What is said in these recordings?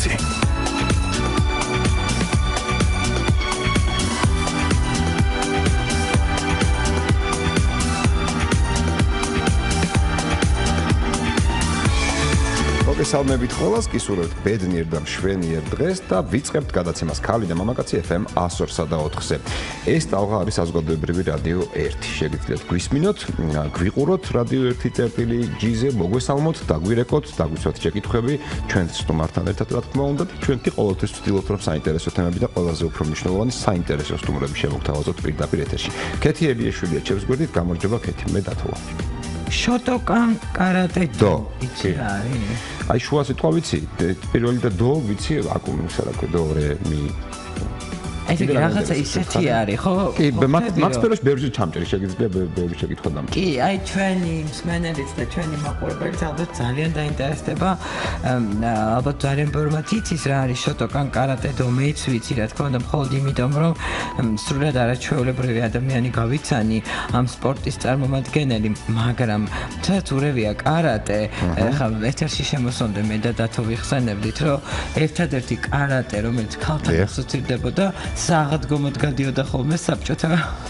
მამაკაცი. მოგესალმებით ყველას, გისურვებთ ბედნიერ და მშვენიერ დღეს და ვიწყებთ გადაცემას ქალი და მამაკაცი FM 102.4-ზე. ეს ტალღა არის საზოგადოებრივი რადიო 1. შეგიძლიათ გვისმინოთ, გვიყუროთ რადიო 1 წერტილი G-ზე, მოგესალმოთ, დაგვირეკოთ, დაგვისვათ შეკითხვები ჩვენს სტუმართან ერთად, რა თქმა უნდა, ჩვენ კი ყოველთვის ვცდილობთ, რომ საინტერესო თემები და ყველაზე უფრო მნიშვნელოვანი საინტერესო სტუმრები შევგვთავაზოთ პირდაპირ ეთერში. ქეთი ებიაშვილია ჩემს გვერდით, გამარჯობა ქეთი, მე დათოვა. Shotokan karate do. იცი არის? აი შუა სიტყვა ვიცი, პირველი და დო ვიცი, აკუმულს რა ქვია, დო რე მი. ეს რაღაცა ისეთი არის, ხო? კი, მაქს პეროში ბევრი ჩამჭერი შეგიძლია ბევრი შეკითხვა დამჭირდა. კი, აი ჩვენი მსმენელიც და ჩვენი მაყურებელიც ალბათ ძალიან დაინტერესდება. ალბათ ძალიან ბევრმა იცის რა არის შოტოკან კარატე დო, მეც ვიცი, რა თქმა უნდა, მხოლოდ იმიტომ, რომ სრულად არაჩვეულებრივი ადამიანი გავიცანი ამ სპორტის წარმომადგენელი, მაგრამ თუნდაც ურევია კარატე, ხა ეთერში შემოსონდე მე და დათო ვიხსენებდით, რომ ერთადერთი კარატე, რომელიც ქალთან ასოცირდებოდა საღდგომოდ გადიოდა ხოლმე საბჭოთა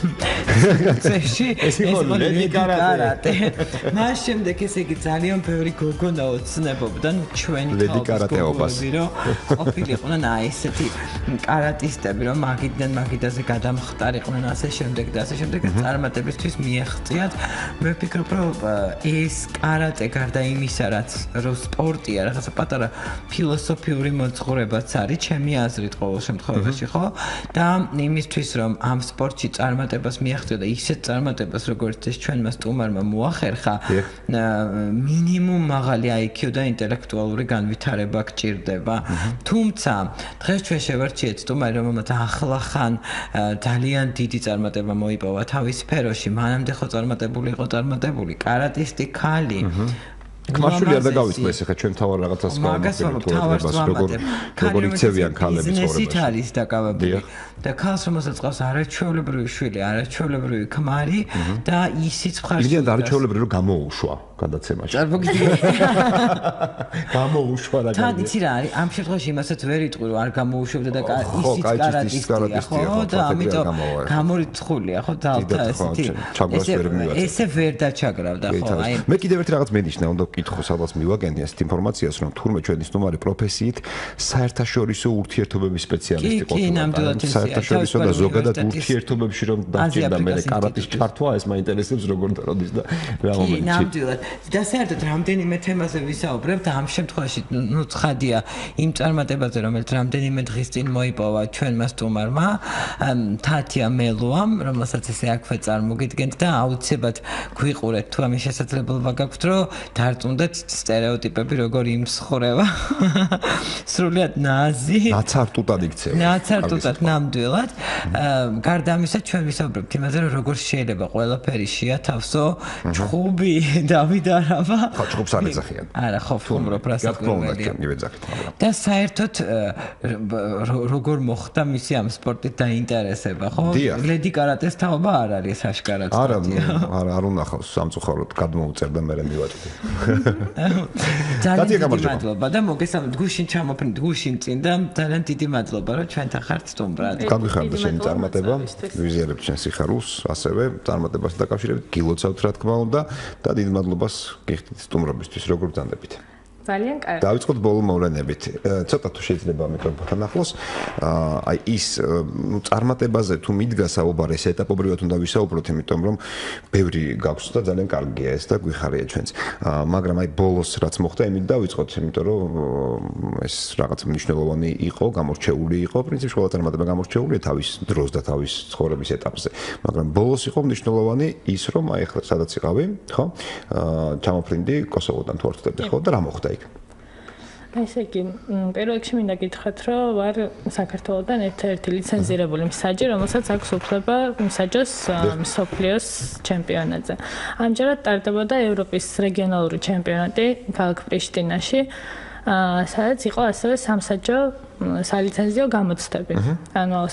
წესში ეს იყო ლედი კარატე. მას შემდეგ ესე იგი ძალიან ბევრი გოგონა ოცნებობდა ჩვენი ქალბატონები რომ ყოფილიყვნენ აი ესეთი კარატისტები რომ მაგიდაზე გადამხტარიყვნენ ასე შემდეგ და ასე შემდეგ წარმატებისთვის მიაღწიათ. მე ვფიქრობ რომ ეს კარატე გარდა იმისა რაც რო სპორტია რაღაცა პატარა ფილოსოფიური მოძღვრებაც არის ჩემი აზრით ყოველ შემთხვევაში ხო და იმისთვის რომ ამ სპორტში წარმატებას მიაღწიო და ისეთ წარმატებას როგორც ეს ჩვენმა სტუმარმა მოახერხა მინიმუმ მაღალი IQ და ინტელექტუალური განვითარება გჭირდება. თუმცა დღეს ჩვენ შევარჩიეთ სტუმარი რომელმაც ახლახან ძალიან დიდი წარმატება მოიპოვა თავის სფეროში, მანამდე ხო წარმატებული კარატისტი ქალი კმაშვილი არ დაგავიწყდეს ახლა ჩვენ თავარ რაღაცას როგორ იქცევიან ქალები ცხოვრებაში. ისეთ არის დაკავებული და ქალს რომელსაც ყავს არაჩვეულებრივი შვილი, არაჩვეულებრივი ქმარი და ისიც მხარს მიდიან არაჩვეულებრივი რომ გამოუშვა გადაცემაში. გამოუშვა რა თან იცი რა არის ამ შემთხვევაში იმასაც ვერ იტყვი რომ არ გამოუშვებდა და ისიც კარატისტია ხო და ამიტომ გამორიცხულია ხო თალთა ესეთი ესე ვერ დაჩაგრავდა ხო აი მე კიდევ ერთი რაღაც მენიშნა უნდა კითხოს ალბათ მივაგენდი ეს ინფორმაციას რომ თურმე ჩვენი სტუმარი პროფესიით საერთაშორისო ურთიერთობების სპეციალისტი ყოფილა. საერთაშორისო და ზოგადად ურთიერთობებში რომ დაჭირდა მე კარატის ჩართვა ეს მაინტერესებს როგორ დაроდის და რა მომენტში. კი, ნამდვილად. და საერთოდ რამდენიმე თემაზე ვისაუბრებთ და ამ შემთხვევაში ნუ ცხადია იმ წარმატებაზე რომელიც რამდენიმე დღის წინ მოიპოვა ჩვენმა სტუმარმა თათია მელუამ რომელსაც ესე აქვე წარმოგიდგენთ და აუცილებლად გვიყურეთ თუ ამის შესაძლებლობა გაქვთ რომ დარწმუნდეთ სტერეოტიპები როგორ იმსხვრევა სრულიად ნაზი ნაცარტუტად იქცევა ნაცარტუტად ნამდვილად გარდა ამისა ჩვენ ვისაუბრებთ იმაზე რომ როგორ შეიძლება ყველაფერი შეათავსო ჩხუბი დავიდარავა ხო ჩხუბს არ ეძახიან არა ხო ფუმრობ რასაკვირველია და საერთოდ როგორ მოხდა მისი ამ სპორტით დაინტერესება ხო ლედი კარატეს თაობა არ არის აშკარად არა არ უნახავს სამწუხაროდ გადმოუწერდა მე მივაჭდი ძალიან დიდი მადლობა და მოგესალმებით გუშინ ჩამოფრინდით გუშინ წინ და ძალიან დიდი მადლობა რომ ჩვენთან ხართ სტუმრად გაგვიხარდა შენი წარმატება ვიზიარებთ შენ სიხარულს ასევე წარმატებასთან დაკავშირებით გილოცავთ რა თქმა უნდა და დიდი მადლობას გიხდით სტუმრობისთვის როგორ ბრძანდებით ძალიან კარგი. დავიწყოთ ბოლო მოვლენებით. ცოტა თუ შეიძლება მიკროფონთან ახლოს. აი ის წარმატებაზე თუ მიდგა საუბარი, ეს ეტაპობრივად უნდა ვისაუბროთ, იმიტომ რომ ბევრი გაქვს და ძალიან კარგია ეს და გვიხარია ჩვენც. მაგრამ აი ბოლოს რაც მოხდა, იმით დავიწყოთ, იმიტომ რომ ეს რაღაც მნიშვნელოვანი იყო, გამორჩეული იყო, პრინციპში ყველა წარმატება გამორჩეულია თავის დროს და თავის ცხოვრების ეტაპზე. მაგრამ ბოლოს იყო მნიშვნელოვანი ის, რომ აი ახლა სადაც იყავი, ხო? ჩამოფრინდი კოსოვოდან თუ არ ვთქვი, ხო და რა მოხდა? ესე იგი, პირველ რიგში მინდა გითხრათ, რომ ვარ საქართველოსთან ერთ-ერთი ლიცენზირებული მსაჯი, რომელსაც აქვს უფლება მსაჯოს მსოფლიოს ჩემპიონატზე. ამჯერად ტარდებოდა ევროპის რეგიონალური ჩემპიონატი ქალაქ პრიშტინაში, სადაც იყო ასევე სამსაჯო სალიცენზიო გამოცდები. ანუ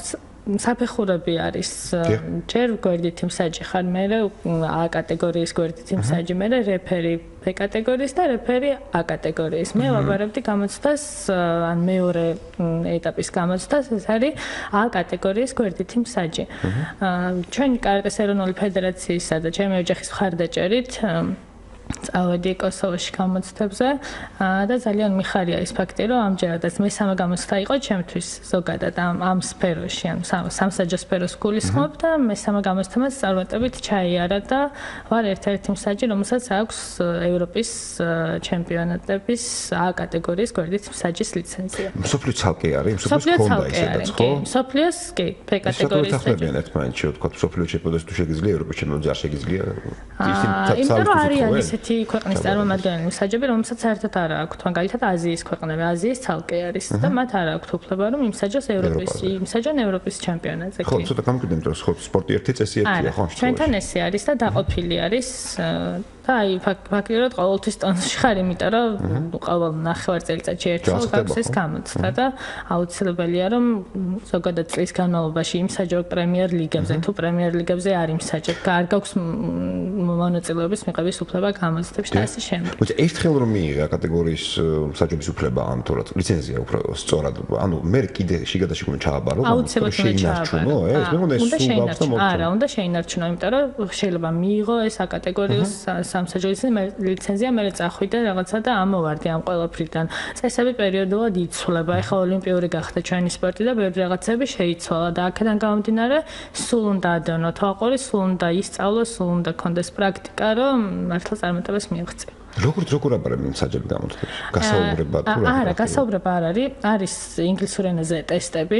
საფეხურები არის ჯერ გვერდითი მსაჯი ხარ, მე A კატეგორიის გვერდითი მსაჯი, მე რეფერი B კატეგორიის და რეფერი A კატეგორიის. მე ვაბარებდი გამოცდას, ან მეორე ეტაპის გამოცდას, ეს არის A კატეგორიის გვერდითი მსაჯი. ჩვენი კარატეს ეროვნული ფედერაციისა და ჩემი ოჯახის მხარდაჭერით წავედი კოსოვოში გამოცდებზე და ძალიან მიხარია ის ფაქტი, რომ ამჯერადაც მესამე გამოცდა იყო ჩემთვის ზოგადად ამ სფეროში, ან სამსაჯო სფეროს გულისხმობ და მესამე გამოცდამაც წარმატებით ჩაიარა და ვარ ერთ-ერთი მსაჯი, რომელსაც აქვს ევროპის ჩემპიონატების A კატეგორიის გვერდით მსაჯის ლიცენზია. მსოფლიო ცალკე არის, მსოფლიო ქონდა ისედაც, ხო? მსოფლიოს კი, B კატეგორიის მსოფლიო ერთმანეთში, თქვა, მსოფლიო ჩემპიონატში თუ შეგიძლია, ევროპის ჩემპიონატში არ შეგიძლია. იმიტომ რომ არის ესეთი ქვეყნის წარმომადგენელი მსაჯები, რომელსაც საერთოდ არ აქვს, მაგალითად აზიის ქვეყნები, აზიის ცალკე არის და მათ არ აქვთ უფლება, რომ იმსაჯოს იმსაჯონ ევროპის ჩემპიონატზე. ხო, ცოტა გამიგდები, რომ სპორტი ერთი წესი ერთია, ხო? ჩვენთან ესე არის და დაყოფილი არის და აი ფაქტიურად ყოველთვის ტონში ხარ, იმიტომ რომ ყოველ ნახევარ წელიწადში ერთხელ გაქვს ეს გამოცდა და აუცილებელია რომ ზოგადად წლის განმავლობაში იმსაჯო პრემიერ ლიგებზე თუ პრემიერ ლიგებზე არ იმსაჯებ, არ გაქვს მონაწილეობის მიღების უფლება გამოცდებში და ასე შემდეგ. მოიცა ერთხელ რომ მიიღე კატეგორიის მსაჯობის უფლება, ან თორად ლიცენზია უფრო სწორად, ანუ მე კიდე შიგადაშიგ ჩააბარო, შეინარჩუნო, ეს მე მგონია სულ გაქვს და მოხდა. არა, უნდა შეინარჩუნო, იმიტომ რომ შეიძლება მიიღო ეს A კატეგორიის სამსაჯო ლიცენზია, მე წახვიდე რაღაცა და ამოვარდი ამ ყველაფრიდან. წესები პერიოდულად იცვლება. ეხლა ოლიმპიური გახდა ჩვენი სპორტი და ბევრი რაღაცები შეიცვალა და აქედან გამომდინარე სულ უნდა ადევნო თვალყური, სულ უნდა ისწავლო, სულ უნდა კონდეს პრაქტიკა, რომ მართლა წარმატებას მიაღწიო. როგორ აბარებენ მსაჯები გამოცდებს? გასაუბრება თუ რა? არა, გასაუბრება არ არის. არის ინგლისურ ენაზე ტესტები.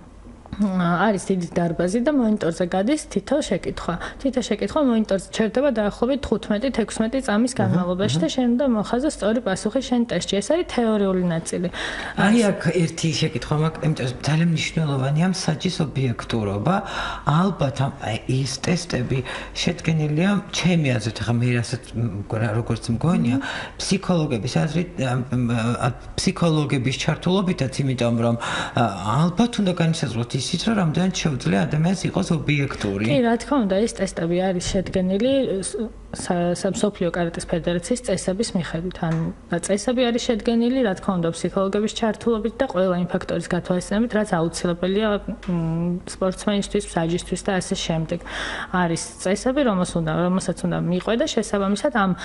არის დიდი დარბაზი და მონიტორზე გადის თითო შეკითხვა. თითო შეკითხვა მონიტორზე ჩერდება დაახლოებით 15-16 წამის განმავლობაში და შენ უნდა მოხაზო სწორი პასუხი შენ ტესტში. ეს არის თეორიული ნაწილი. აი აქ ერთი შეკითხვა მაქვს, იმიტომ რომ ძალიან მნიშვნელოვანია მსაჯის ობიექტურობა. ალბათ ეს ტესტები შედგენილია ჩემი აზრით, ახლა მე რასაც როგორც მგონია, ფსიქოლოგების აზრით, ფსიქოლოგების ჩართულობითაც, იმიტომ რომ ალბათ უნდა განისაზღვროთ ისიც რომ რამდენად შეუძლია ადამიანს იყოს ობიექტური. კი, რა თქმა უნდა, ეს ტესტები არის შედგენილი მსოფლიო კარატეს ფედერაციის წესების მიხედვით. ან წესები არის შედგენილი, რა თქმა უნდა, ფსიქოლოგების ჩართულობით და ყველა იმ ფაქტორის გათვალისწინებით, რაც აუცილებელია სპორტსმენისთვის, მსაჯისთვის და ასე შემდეგ. არის წესები, რომელსაც უნდა მიყვე და შესაბამისად ამ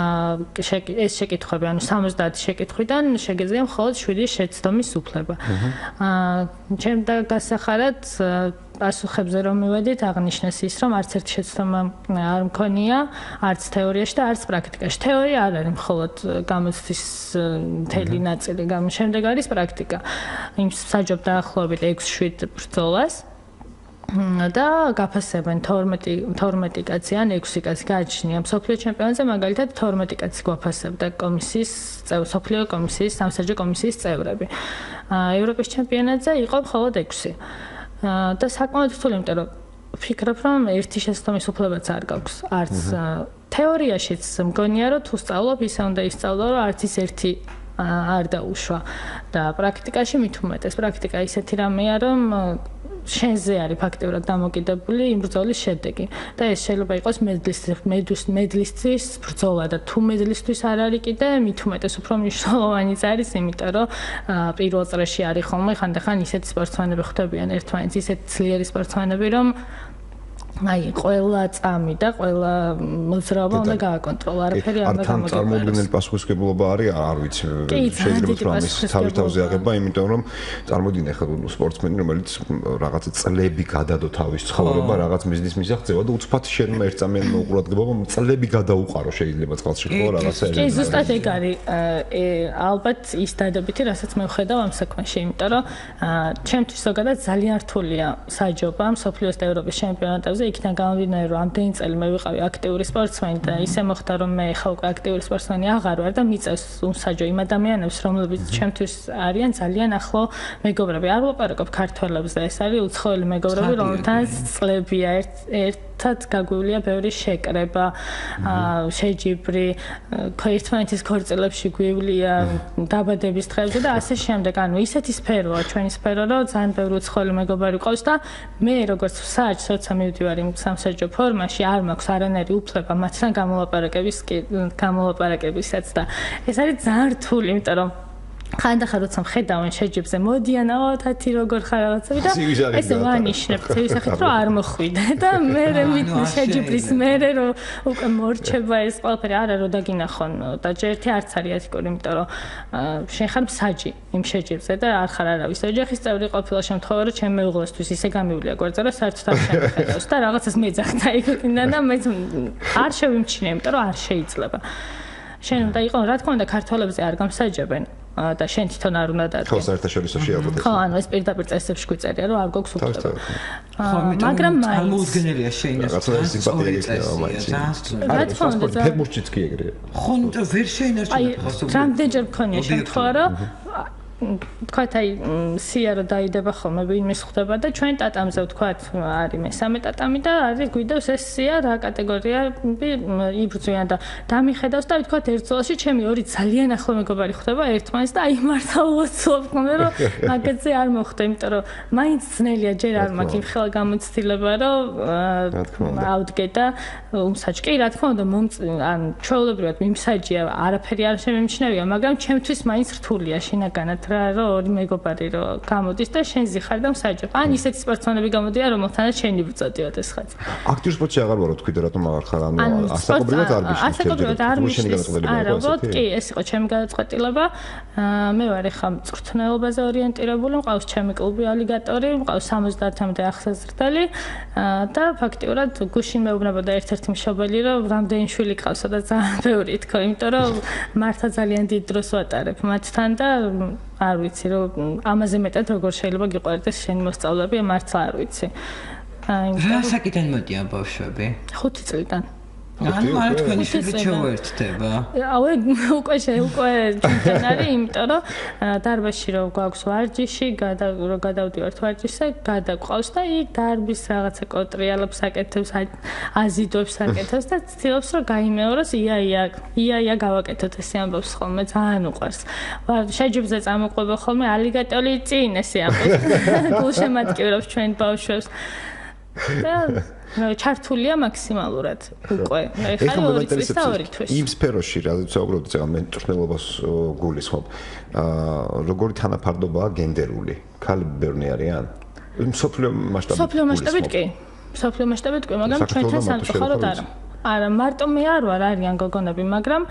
ეს შეკითხვები, ანუ 70 შეკითხვიდან შეგეძლია მხოლოდ 7 შეცდომის უფლება. ჩემდა გასახარად პასუხებზე რომ მივედით, აღნიშნეს ის, რომ არც ერთი შეცდომა არ მქონია, არც თეორიაში და არც პრაქტიკაში. თეორია არ არის მხოლოდ გამოცდის მთელი ნაწილი, შემდეგ არის პრაქტიკა. იმ მსაჯობ დაახლოებით 6-7 ბრძოლას და გაფასებენ 12 კაცი ან 6 კაცი გააჩნია მსოფლიო ჩემპიონატზე, მაგალითად 12 კაცი გვაფასებდა კომისიის მსოფლიო კომისიის, სამსაჯო კომისიის წევრები. ევროპის ჩემპიონატზე იყო მხოლოდ 6. და საკმაოდ რთული, იმიტომ რომ ვფიქრობ, რომ ერთი შეცდომის უფლებაც არ გაქვს. არც თეორიაშიც მგონია, რომ თუ სწავლობ, ისე უნდა ისწავლო, რომ არც ის ერთი არ დაუშვა. და პრაქტიკაში მით უმეტეს. პრაქტიკა ისეთი რამეა, რომ შენზე არის ფაქტიურად დამოკიდებული იმ ბრძოლის შედეგი და ეს შეიძლება იყოს მედლისთვის ბრძოლა და თუ მედლისთვის არ არის კიდე მით უმეტეს უფრო მნიშვნელოვანიც არის, იმიტომ რომ პირველ წრეში არის ხოლმე ხანდახან ისეთი სპორტსმენები ხვდებიან ერთმანეთს, ისეთი ძლიერი სპორტსმენები, რომ აი ყველა წამი და ყველა მოძრაობა უნდა გააკონტროლო, არაფერი არ უნდა გამოგიყვანოს. არ წარმოუდგენელი პასუხისმგებლობა არის, არ ვიცი, შეიძლება რომ ამის თავის აღება, იმიტომ რომ წარმოიდგინე ახლა სპორტსმენი, რომელიც რაღაცა წლები გადადო თავის ცხოვრება, რაღაც მიზნის მისაღწევა და უცბად შენმა ერთწამიანი მოყურადღება წლები გადაუყარო შეიძლება წყალში ხო რაღაცა. კი, ზუსტად ეგ არის. ალბათ ის დადებითი, რასაც მე ვხედავ ამ საქმეში, იმიტომ რომ ჩემთვის ზოგადად ძალიან რთულია საჯობა მსოფლიოს და ევროპის ჩემპიონატებზე. იქიდან გამომდინარე, რომ ამდენი წელი მე ვიყავი აქტიური სპორტსმენი და ისე მოხდა, რომ მე ხა უკვე აქტიური სპორტსმენი აღარ ვარ და მიწევს უმსაჯო იმ ადამიანებს, რომლებიც ჩემთვის არიან ძალიან ახლო მეგობრები. არ ვაპარაკობ ქართველებს და ეს არის უცხოელი მეგობრები, რომელთანაც წლებია ერთ ერთად გაგვივლია ბევრი შეკრება, შეჯიბრი, ერთმანეთის ქორწილებში გვივლია დაბადების დღეებზე და ასე შემდეგ. ანუ ისეთი სფეროა ჩვენი სფერო, რომ ძალიან ბევრი უცხოელი მეგობარი ყავს და მე როგორც საჯს, როცა მივდივარ იმ სამსაჯო ფორმაში, არ მაქვს არანაირი უფლება მათთან გამოლაპარაკებისაც და ეს არის ძალიან რთული, იმიტომ რომ ხანდახან როცა მხედავენ შეჯიბზე მოდიანაო თათი როგორ ხარ რაღაცები და ესე ვანიშნებ ცივისახით რომ არ მოხვიდე და მე შეჯიბრის მერე რომ უკვე მორჩება ეს ყველაფერი არა რომ დაგინახონ და ჯერთი არც არის ეთიკური იმიტომ რომ შენ ხარ მსაჯი იმ შეჯიბზე და არ ხარ არავის ოჯახის წევრი ყოფილა შემთხვევა რომ ჩემ მეუღლესთვის ისე გამივლია გვერდზე რომ საერთოდ არ შემხედავს და რაღაცას მეძახდა იქიდან და მე არ შევიმჩნია იმიტომ რომ არ შეიძლება შენ უნდა იყო რა თქმა უნდა ქართველებზე არ გამსაჯებენ და შენ თვითონ არ უნდა დადგენ. ხო, საერთაშორისოში ალბათ. ხო, ანუ ეს პირდაპირ წესებში გვიწერია, რომ არ გვაქვს უფლება. მაგრამ მაინც მოუდგენელია შეიძლება. რაღაცა სიმპათია ექნება მაინც. რა თქმა უნდა, ფეხბურთშიც კი ეგრეა. ხო, ნუ ვერ შეინარჩუნე ფასობრივად. რამდენჯერ მქონია შემთხვევა, რომ თქვათ აი სია რომ დაიდება ხოლმე ვინმე ხდება და ჩვენ ტატამზე ვთქვათ არის მესამე ტატამი და არის გვიდევს ეს სია რა კატეგორია იბრძვიან და დამიხედავს და ვთქვათ ერთ წელში ჩემი ორი ძალიან ახლო მეგობარი ხდება ერთმანეთს და აი მართლა უოცლობ ხოლმე რომ მაგაზე არ მოხდა იმიტომ რომ მაინც ძნელია ჯერ არ მაქვს იმ ხელა გამოცდილება რომ ავდგე და უმსაჯ კი რა თქმა უნდა ან ჩვეულებრივად მიმსაჯია არაფერი არ შემემჩნევია მაგრამ ჩემთვის მაინც რთულია შინაგანად რომ ორი მეგობარი რომ გამოდის და შენ ზიხარ და მსაჯობ. ან ისეთი სპორტსმენები გამოდიან, რომელთანაც შენი ვწოდიოთ ეს ხაც. აქტიურ სპორტში აღარ ვარო თქვი და რატომ აღარ ხარ? ანუ ასაკობრივად არ გიშლის. ასაკობრივად არ მიშლის. არა, უბრალოდ კი, ეს იყო ჩემი გადაწყვეტილება. მე ვარ ახლა მწვრთნელობაზე ორიენტირებული, მყავს ჩემი კლუბი ალიგატორი, მყავს 70-მდე ახსაზრდელი და ფაქტიურად გუშინ მეუბნებოდა ერთ-ერთი მშობელი, რომ რამდენი შვილი ყავსა და ძალიან ბევრი თქო, იმიტომ რომ მართლა ძალიან დიდ დროს ვატარებ მათთან და არ ვიცი რომ ამაზე მეტად როგორ შეიძლება გიყვარდეს შენი მოსწავლეები მართლა არ ვიცი. რა საკიდან მოდიან ბავშვები? 5 წლიდან. ანუ არა თქვენი შვილი ჩავერთდება. აუ უკვე ჩვენთან არის, იმიტომ რომ დარბაზში რომ გვაქვს ვარჯიში, რომ გადავდივართ ვარჯიშზე, გადაგვყავს და იქ დარბის რაღაცა კოტრიალებს აკეთებს, აზიდვებს აკეთებს და ცდილობს რომ გაიმეოროს ია გავაკეთოთ ეს ამბობს ხოლმე ძალიან უყვარს. შეჯიბზე წამოყვება ხოლმე ალიგატორი წინ ესე ამბობს. გულშემატკივრობს ჩვენ ბავშვებს. და ჩართულია მაქსიმალურად უკვე. ეხლა 2 წლის და 2 თვის. იმ სფეროში, რადგან საუბრობთ ზეგან მე მწვრთნელობას გულისხმობ. როგორი თანაფარდობაა გენდერული? ქალები ბევრი არიან? მსოფლიო მასშტაბით კი. მსოფლიო მასშტაბით კი, მაგრამ ჩვენთან სამწუხაროდ არა. არა, მარტო მე არ ვარ, არიან გოგონები, მაგრამ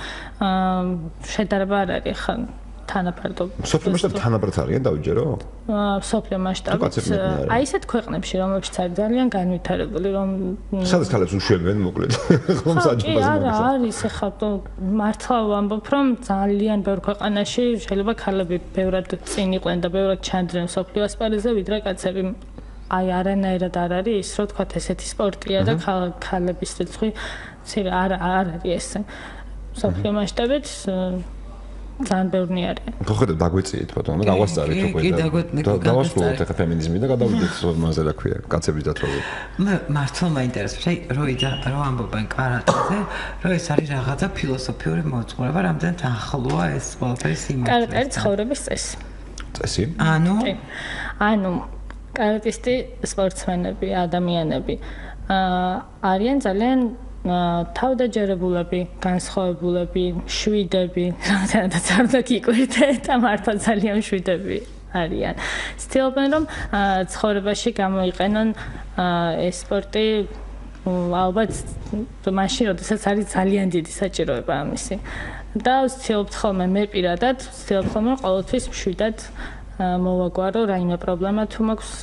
შედარება არ არის ხან თანაფარდობა. მსოფლიო მასშტაბით თანაბრად არიან დავიჯერო? მსოფლიო მასშტაბით აი ესეთ ქვეყნებში რომელშიც არის ძალიან განვითარებული რომ სადაც ქალებს უშვებენ მოკლედ ხომ საჯობაზე არა არის ახლა მართლა ვამბობ რომ ძალიან ბევრ ქვეყანაში შეიძლება ქალები ბევრად წინ იყვნენ და ბევრად ჩანდრენ მსოფლიო ასპარეზზე ვიდრე კაცები აი არანაირად არ არის ის რომ თქვა ესეთი სპორტია და ქალების რიცხვი არ არის ესე მსოფლიო მასშტაბით ძალიან ბევრი არის. ხო ხედავ დაგვეციეთ ბატონო, გავასწარეთ უკვე და დავასრულოთ ახლა ფემინიზმი და გადავიდეთ მასზე რა ქვია, კაცების დათრობა. მე მართლა მაინტერესებს, აი როიდა რო ამბობენ კარატეზე, რომ ეს არის რაღაცა ფილოსოფიური მოძღვრება, რამდენად ახლოა ეს ყველაფერი სიმართლეს. კარატე არის ცხოვრების წესი. წესი? ანუ კარატისტი სპორტსმენები, ადამიანები არიან ძალიან თავდაჯერებულები, განსხვავებულები, შვიდები, რამდენადაც არ დაგიკვირდე და მართლა ძალიან შვიდები არიან. ცდილობენ რომ ცხოვრებაში გამოიყენონ ეს სპორტი ალბათ მაშინ როდესაც არის ძალიან დიდი საჭიროება ამისი. და ვცდილობთ ხოლმე მე პირადად, ვცდილობ ხოლმე ყოველთვის მშვიდად მოვაგვარო რაიმე პრობლემა თუ მაქვს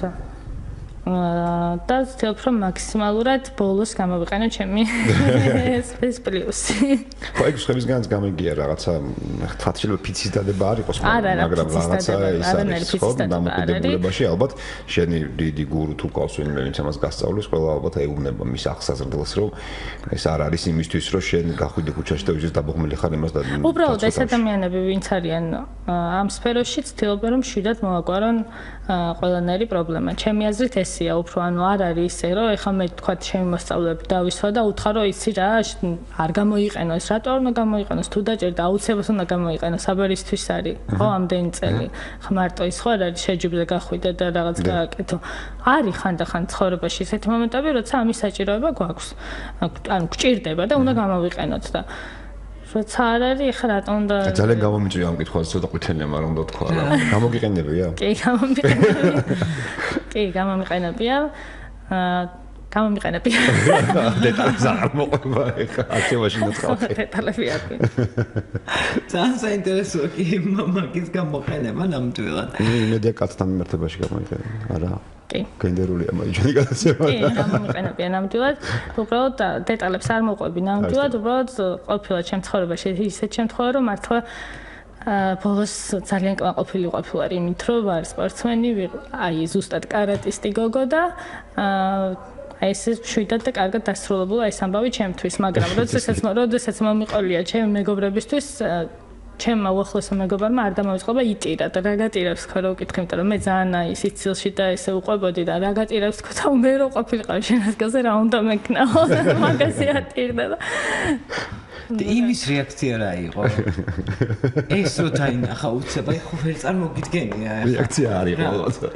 და ვცდილობ რომ მაქსიმალურად ბოლოს გამოვიყენო ჩემი ეს პლუსი. ხო, ეგ სხვებისგანაც გამიგია რაღაცა შეიძლება ფიცის დადება არ იყოს, მაგრამ რაღაცა ის არის ხო, დამოკიდებულებაში ალბათ შენი დიდი გურუ თუ ყავს ვინმე ვინც ამას გასწავლის, ყველა ალბათ ეუბნება მის აღსაზრდელს, რომ ეს არ არის იმისთვის, რომ შენ გახვიდე ქუჩაში და ვიზის დაბოღმილი ხარ იმას და უბრალოდ ეს ადამიანები ვინც არიან ამ სფეროში ცდილობენ რომ შვიდად მოვაგვარონ ყველანაირი პრობლემა. ჩემი აზრით ეს ვერსია უფრო ანუ არ არის ისე რომ ეხლა მე თქვა ჩემი მოსწავლეები დავისვა და უთხრა რომ იცი რა არ გამოიყენოს რატო არ უნდა გამოიყენოს თუ დაჭერდა აუცილებლად უნდა გამოიყენოს აბერისთვის არის ხო ამდენი წელი ხა მარტო ის ხო არ არის შეჯიბრზე გახვიდე და რაღაც გააკეთო არის ხანდახან ცხოვრებაში ესეთი მომენტები როცა ამის საჭიროება გვაქვს ანუ გჭირდება და უნდა გამოვიყენოთ და როცა არ არის ხა რატომ უნდა ძალიან გამომიჭრია ამ კითხვაზე ცოტა ყვითელია მაგრამ უნდა თქვა რა გამოგიყენებია კი გამომიყენებია გამომიყენებია დეტალებს არ მოყვება ეხა არქივაში ნაცხალხი დეტალები არ კი ძალიან საინტერესოა კი მაგის გამოყენება ნამდვილად იმედია კაცთან მიმართებაში გამოიყენება არა კი გენდერულია მაიჯენი გადაცემა კი გამომიყენებია ნამდვილად უბრალოდ დეტალებს არ მოყვები ნამდვილად უბრალოდ ყოფილა ჩემ ცხოვრებაში ისეთ შემთხვევა რომ მართლა ბოლოს ძალიან კმაყოფილი ყოფილვარ იმით რომ ვარ სპორტსმენი აი ზუსტად კარატისტი გოგო და აი ეს შვიდად და კარგად დასრულებულა ეს ამბავი ჩემთვის მაგრამ როდესაც მომიყოლია ჩემი მეგობრებისთვის ჩემმა უახლოესმა მეგობარმა არ დამოიწყობა იტირა და რა გატირებს ხო რა ვკითხე იმიტომ რომ მე ძალიან აი სიცილში და ესე უყვებოდი და რა გატირებს თქო და მე რო ყოფილიყავ შენ ადგილზე რა უნდა მეკნაო მაგაზე ატირდა და იმის რეაქცია რა იყო? ეს რო დაინახა უცებ, აი ხო ვერ წარმოგიდგენია ახლა. რეაქცია არ იყო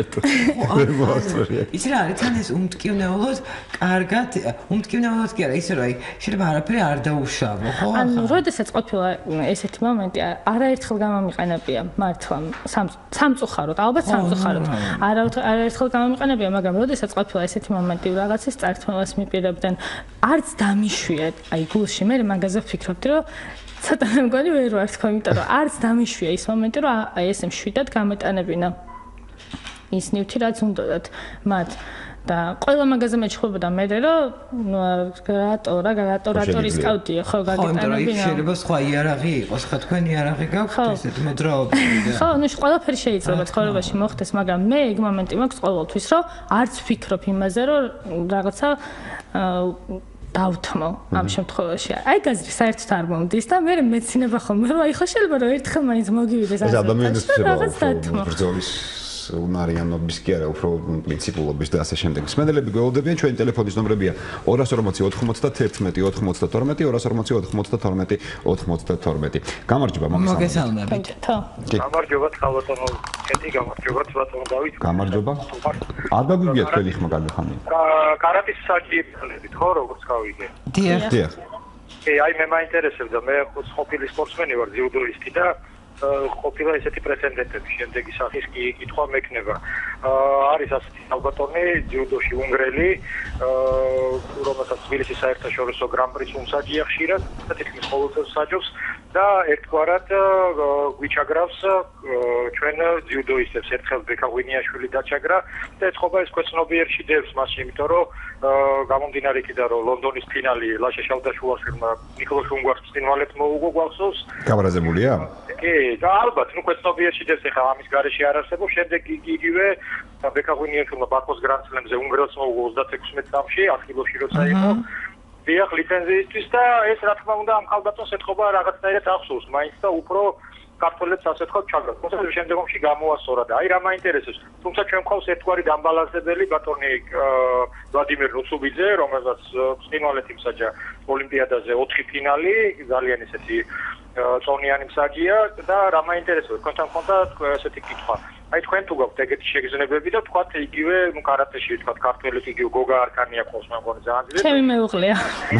ალბათ. ის რა არის თან ეს უმტკივნეულოდ, კარგად, უმტკივნეულოდ კი არა, ისე რომ აი შეიძლება არაფერი არ დაუშავო, ხო? ანუ როდესაც ყოფილა ესეთი მომენტი, არაერთხელ გამომიყენებია მართლა სამწუხაროდ, ალბათ სამწუხაროდ. არაერთხელ გამომიყენებია, მაგრამ როდესაც ყოფილა ესეთი მომენტი, რაღაცის წართმევას მიპირებდნენ, არც დამიშვია, აი გულში მე მაგაზე ვფიქრობდი, რომ ცოტა მგონი ვერ ვარ თქო, იმიტომ რომ არც დამიშვია ის მომენტი, რომ აი ესე მშვიდად გამეტანებინა ის ნივთი, რაც უნდათ მათ. და ყველა მაგაზე მეჩხუბოდა მე რომ რატორის კავდია ხო გაგეტანებინა. ხო, შეიძლება სხვა იარაღი იყოს, ხა თქვენი იარაღი გაქვთ ესეთ მოძრაობები. ხო, ნუ ყველაფერი შეიძლება ცხოვრებაში მოხდეს, მაგრამ მე ეგ მომენტი მაქვს ყოველთვის, რომ არც ვფიქრობ იმაზე, რომ რაღაცა დავთმო ამ შემთხვევაში. აი გაზრი საერთოდ არ მომდის და მე მეცინება ხოლმე, რომ აი ხო შეიძლება რომ ერთხელ მაინც მოგივიდეს ასე. ეს ადამიანის ცნება ბრძოლის უნარიანობის კი არა, უფრო პრინციპულობის და ასე შემდეგ. მსმენელები გველოდებიან, ჩვენი ტელეფონის ნომრებია 240 91 92 240 92 გამარჯობა, მოგესალმებით. გამარჯობა, ხალბატონო, კეთი გამარჯობა, ბატონო დავით. გამარჯობა. არ გაგვიგია თქვენი ხმა კარგი ხანი. კარატის საჭიროებით, ხო, როგორც გავიგე. დიახ. კი, აი მე მაინტერესებდა, მე ყოფილი სპორტსმენი ვარ, ძიუდოისტი და ყოფილა ესეთი პრეცედენტები, შემდეგი სახის კითხვა მექნება. არის ასეთი ალბათონი ძიუდოში უნგრელი, რომელსაც თბილისის საერთაშორისო გრან-პრის უმსაჯია ხშირად, და თითქმის ყოველწელს საჯობს და ერთგვარად გვიჩაგრავს ჩვენ ძიუდოისტებს. ერთხელ ბექა ღვინიაშვილი დაჩაგრა და ეწყობა ეს ქვეცნობიერში დევს მასში, იმიტომ რომ გამომდინარე იქიდან რომ ლონდონის ფინალი ლაშა შავდაშუაშვილმა ნიკოლოზ უნგვარს წინვალეთ მოუგო გვახსოვს. გამარაზებულია? კი, და ალბათ, ნუ ქვეცნობიერში დევს ახლა ამის გარეშე არ არსებობს, შემდეგ იგივე ბექა ღვინიაშვილმა ბაქოს გრან-სლემზე უნგრელს მოუგო 36 წამში, 10 კილოში როცა იყო. დიახ, ლიცენზიისთვის და ეს რა თქმა უნდა ამ ხალბატონს ეთყობა რაღაცნაირად ახსოვს, მაინც და უფრო ქართველებს ასე თქვა ჩაგრა. თუმცა შემდგომში გამოასწორა და აი რა მაინტერესებს. თუმცა ჩვენ გვყავს ერთგვარი დამბალანსებელი ბატონი ვლადიმერ რუცუბიძე, რომელსაც წინვალეთ იმსაჯა ოლიმპიადაზე 4 ფინალი, ძალიან ისეთი წონიანი მსაჯია და რა მაინტერესებს. თქვენთან ხონდა ესეთი კითხვა. აი თქვენ თუ გაქვთ ეგეთი შეგრძნებები და თქვათ იგივე ნუ კარატეში თქვათ ქართველებს იგივე გოგა არქანია ყავს მე მგონი ძალიან ძლიერი. ჩემი მეუღლეა.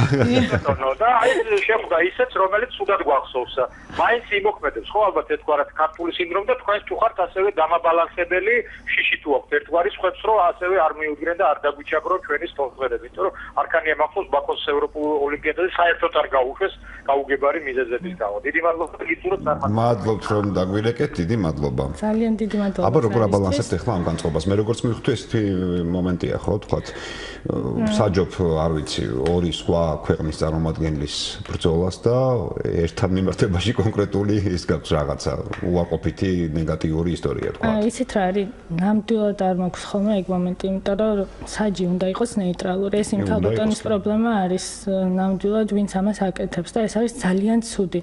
და აი შეხვდა ისეც რომელიც სულად გვახსოვს. მაინც იმოქმედებს ხო ალბათ ერთგვარად ქართული სინდრომი და თქვენ თუ ხართ ასევე დამაბალანსებელი შიში თუ აქვთ ერთგვარი სხვებს რომ ასევე არ მიუდგნენ და არ დაგვიჩაგრონ ჩვენი სპორტსმენები. იმიტომ რომ არქანია მახსოვს ბაქოს ევროპულ ოლიმპიადაზე საერთოდ არ გაუშვეს გაუგებარი მიზეზების გამო. დიდი მადლობა გიწუროთ წარმატებას. მადლობთ რომ დაგვირეკეთ, დიდი მადლობა. ძალიან დიდი მადლობა. აბა როგორ აბალანსებთ ახლა ამ განწყობას? მე როგორც მივხვდი ესეთი მომენტია ხო, თქვათ საჯობ, არ ვიცი, ორი სხვა ქვეყნის წარმომადგენლის ბრძოლას და ერთთან მიმართებაში კონკრეტული ის გაქვს რაღაცა უარყოფითი ნეგატიური ისტორია თქვა. იცით რა არის? ნამდვილად არ მაქვს ხოლმე ეგ მომენტი, იმიტომ რომ საჯი უნდა იყოს ნეიტრალური. ეს იმ ხალბატონის პრობლემა არის, ნამდვილად ვინც ამას აკეთებს და ეს არის ძალიან ცუდი.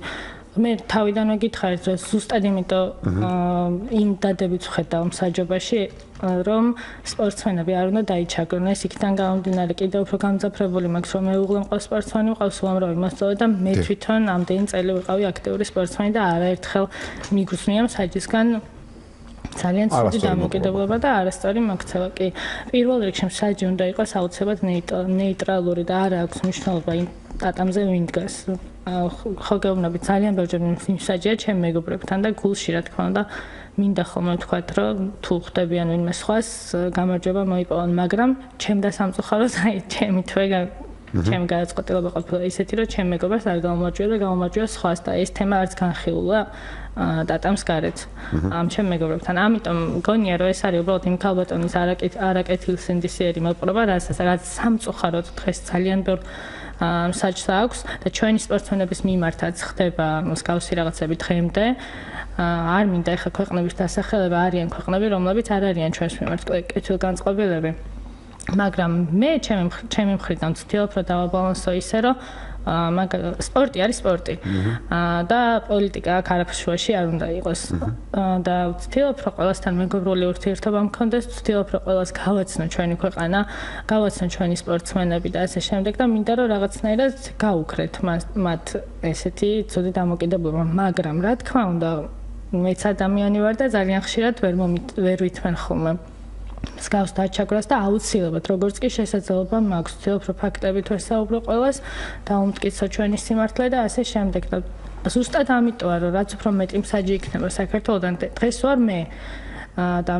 მე თავიდან მეკითხარით რომ ზუსტად იმიტომ იმ დადებით ვხედავ მსაჯობაში რომ სპორტსმენები არ უნდა დაიჩაგრონ ეს იქიდან გამომდინარე კიდევ უფრო გამძაფრებული მაქვს რომ მეუღლე მყავს სპორტსმენი მყავს უამრავი მოსწავლე და მე თვითონ ამდენი წელი ვიყავი აქტიური სპორტსმენი და არაერთხელ მიგრძნია მსაჯისგან ძალიან ცუდი დამოკიდებულება და არასწორი მოქცევა კი პირველ რიგში მსაჯი უნდა იყოს აუცილებლად ნეიტრალური და არ აქვს მნიშვნელობა იმ ტატამზე ვინ დგას ხო გეუბნები ძალიან ბევრჯერ მსაჯია ჩემ მეგობრებთან და გულში რა თქმა უნდა მინდა ხოლმე ვთქვათ რომ თუ ხდებიან ვინმე სხვას გამარჯვება მოიპოვონ მაგრამ ჩემ და სამწუხაროდ აი ჩემი თვე ჩემ გადაწყვეტილება ყოფილა ისეთი რომ ჩემ მეგობრებს არ გამომარჯვია და გამომარჯვია სხვას და ეს თემა არც განხილულა დატამს გარეთ ამ ჩემ მეგობრებთან ამიტომ მგონია რომ ეს არის უბრალოდ იმ ქალბატონის არაკეთილსინდისიერი მოპყრობა რაც სამწუხაროდ დღეს ძალიან ბევრ მსაჯს აქვს და ჩვენი სპორტსმენების მიმართაც ხდება მსგავსი რაღაცები დღემდე არ მინდა ეხა ქვეყნების დასახელება არიან ქვეყნები რომლებიც არ არიან ჩვენს მიმართ კეთილგანწყობილები მაგრამ მე ჩემი მხრიდან ვცდილობ რომ დავაბალანსო ისე რომ სპორტი არის სპორტი და პოლიტიკა აქ არაფერში არ უნდა იყოს და ვცდილობ რომ ყველასთან მეგობრული ურთიერთობა მქონდეს ვცდილობ რომ ყველას გავაცნო ჩვენი ქვეყანა გავაცნო ჩვენი სპორტსმენები და ასე შემდეგ და მინდა რომ რაღაცნაირად გაუქრეთ მათ ესეთი ცუდი დამოკიდებულება მაგრამ რა თქმა უნდა მეც ადამიანი ვარ და ძალიან ხშირად ვერ ვითმენ ხოლმე მსგავს დაჩაგვრას და აუცილებლად როგორც კი შესაძლებლობა მაქვს ვცდილობ რომ ფაქტებით ვესაუბრო ყველას და უმტკიცო ჩვენი სიმართლე და ასე შემდეგ და ზუსტად ამიტოა რომ რაც უფრო მეტი მსაჯი იქნება საქართველოსთან დღეს ვარ მე და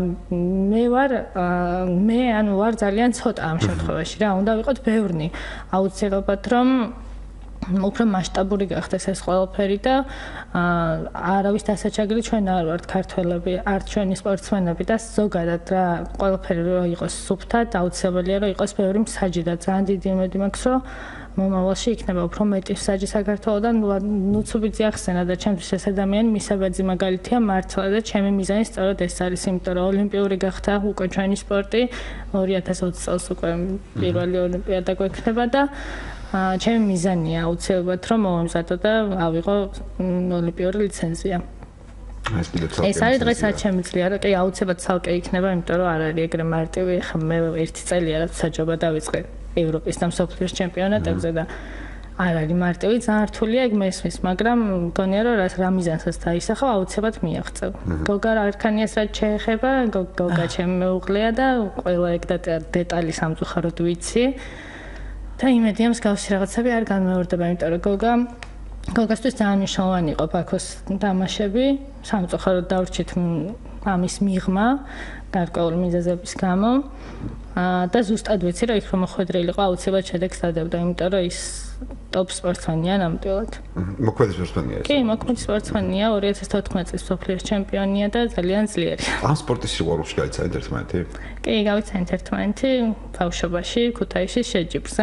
მე ანუ ვარ ძალიან ცოტა ამ შემთხვევაში რა უნდა ვიყოთ ბევრნი აუცილებლად რომ უფრო მასშტაბური გახდეს ეს ყველაფერი და არავის დასაჩაგრი ჩვენ არ ვართ ქართველები, არც ჩვენი სპორტსმენები და ზოგადად რა ყველაფერი რომ იყოს სუფთად, აუცილებელია რომ იყოს ბევრი მსაჯი და ძალიან დიდი იმედი მაქვს რომ მომავალში იქნება უფრო მეტი მსაჯი საქართველოსთან, ნუცუბიძე ახსენა და ჩემთვის ეს ადამიანი მისაბაძი მაგალითია მართლა და ჩემი მიზანი სწორედ ეს არის, იმიტომ რომ ოლიმპიური გახდა უკვე ჩვენი სპორტი 2020 წელს უკვე პირველი ოლიმპიადა გვექნება და ჩემი მიზანია აუცილებლად რომ მომემზადო და ავიღო ოლიმპიური ლიცენზია. ეს არის დღესაც ჩემი წლია, რომ კი აუცილებლად ცალკე იქნება, იმიტომ რომ არ არის ეგრე მარტივი, ხა მე ერთი წელია რაც საჯობა დავიწყე ევროპის და მსოფლიოს ჩემპიონატებზე და არ არის მარტივი, ძალიან რთულია ეგ მესმის, მაგრამ მგონია რომ რა მიზანსაც დაისახავ, აუცილებლად მიაღწევ. გოგა არქანიას რაც შეეხება, გოგა ჩემი მეუღლეა და ყველა ეგ დეტალი სამწუხაროდ ვიცი. და იმედია მსგავსი რაღაცები არ განმეორდება, იმიტომ რომ გოგასთვის ძალიან მნიშვნელოვანი იყო ბაქოს თამაშები, სამწუხაროდ დავრჩით ამის მიღმა გარკვეული მიზეზების გამო და ზუსტად ვიცი რომ იქ რომ მოხვედრილიყო აუცილებლად შედეგს დადებდა, იმიტომ რომ ის ტოპ სპორტსმენია ნამდვილად. მოქმედი სპორტსმენია ეს. კი, მოქმედი სპორტსმენია, 2014 წლის მსოფლიოს ჩემპიონია და ძალიან ძლიერია. ამ სპორტის სიყვარულში გაიცანით ერთმანეთი? კი, გავიცანით ერთმანეთი ბავშვობაში, ქუთაისის შეჯიბრზე.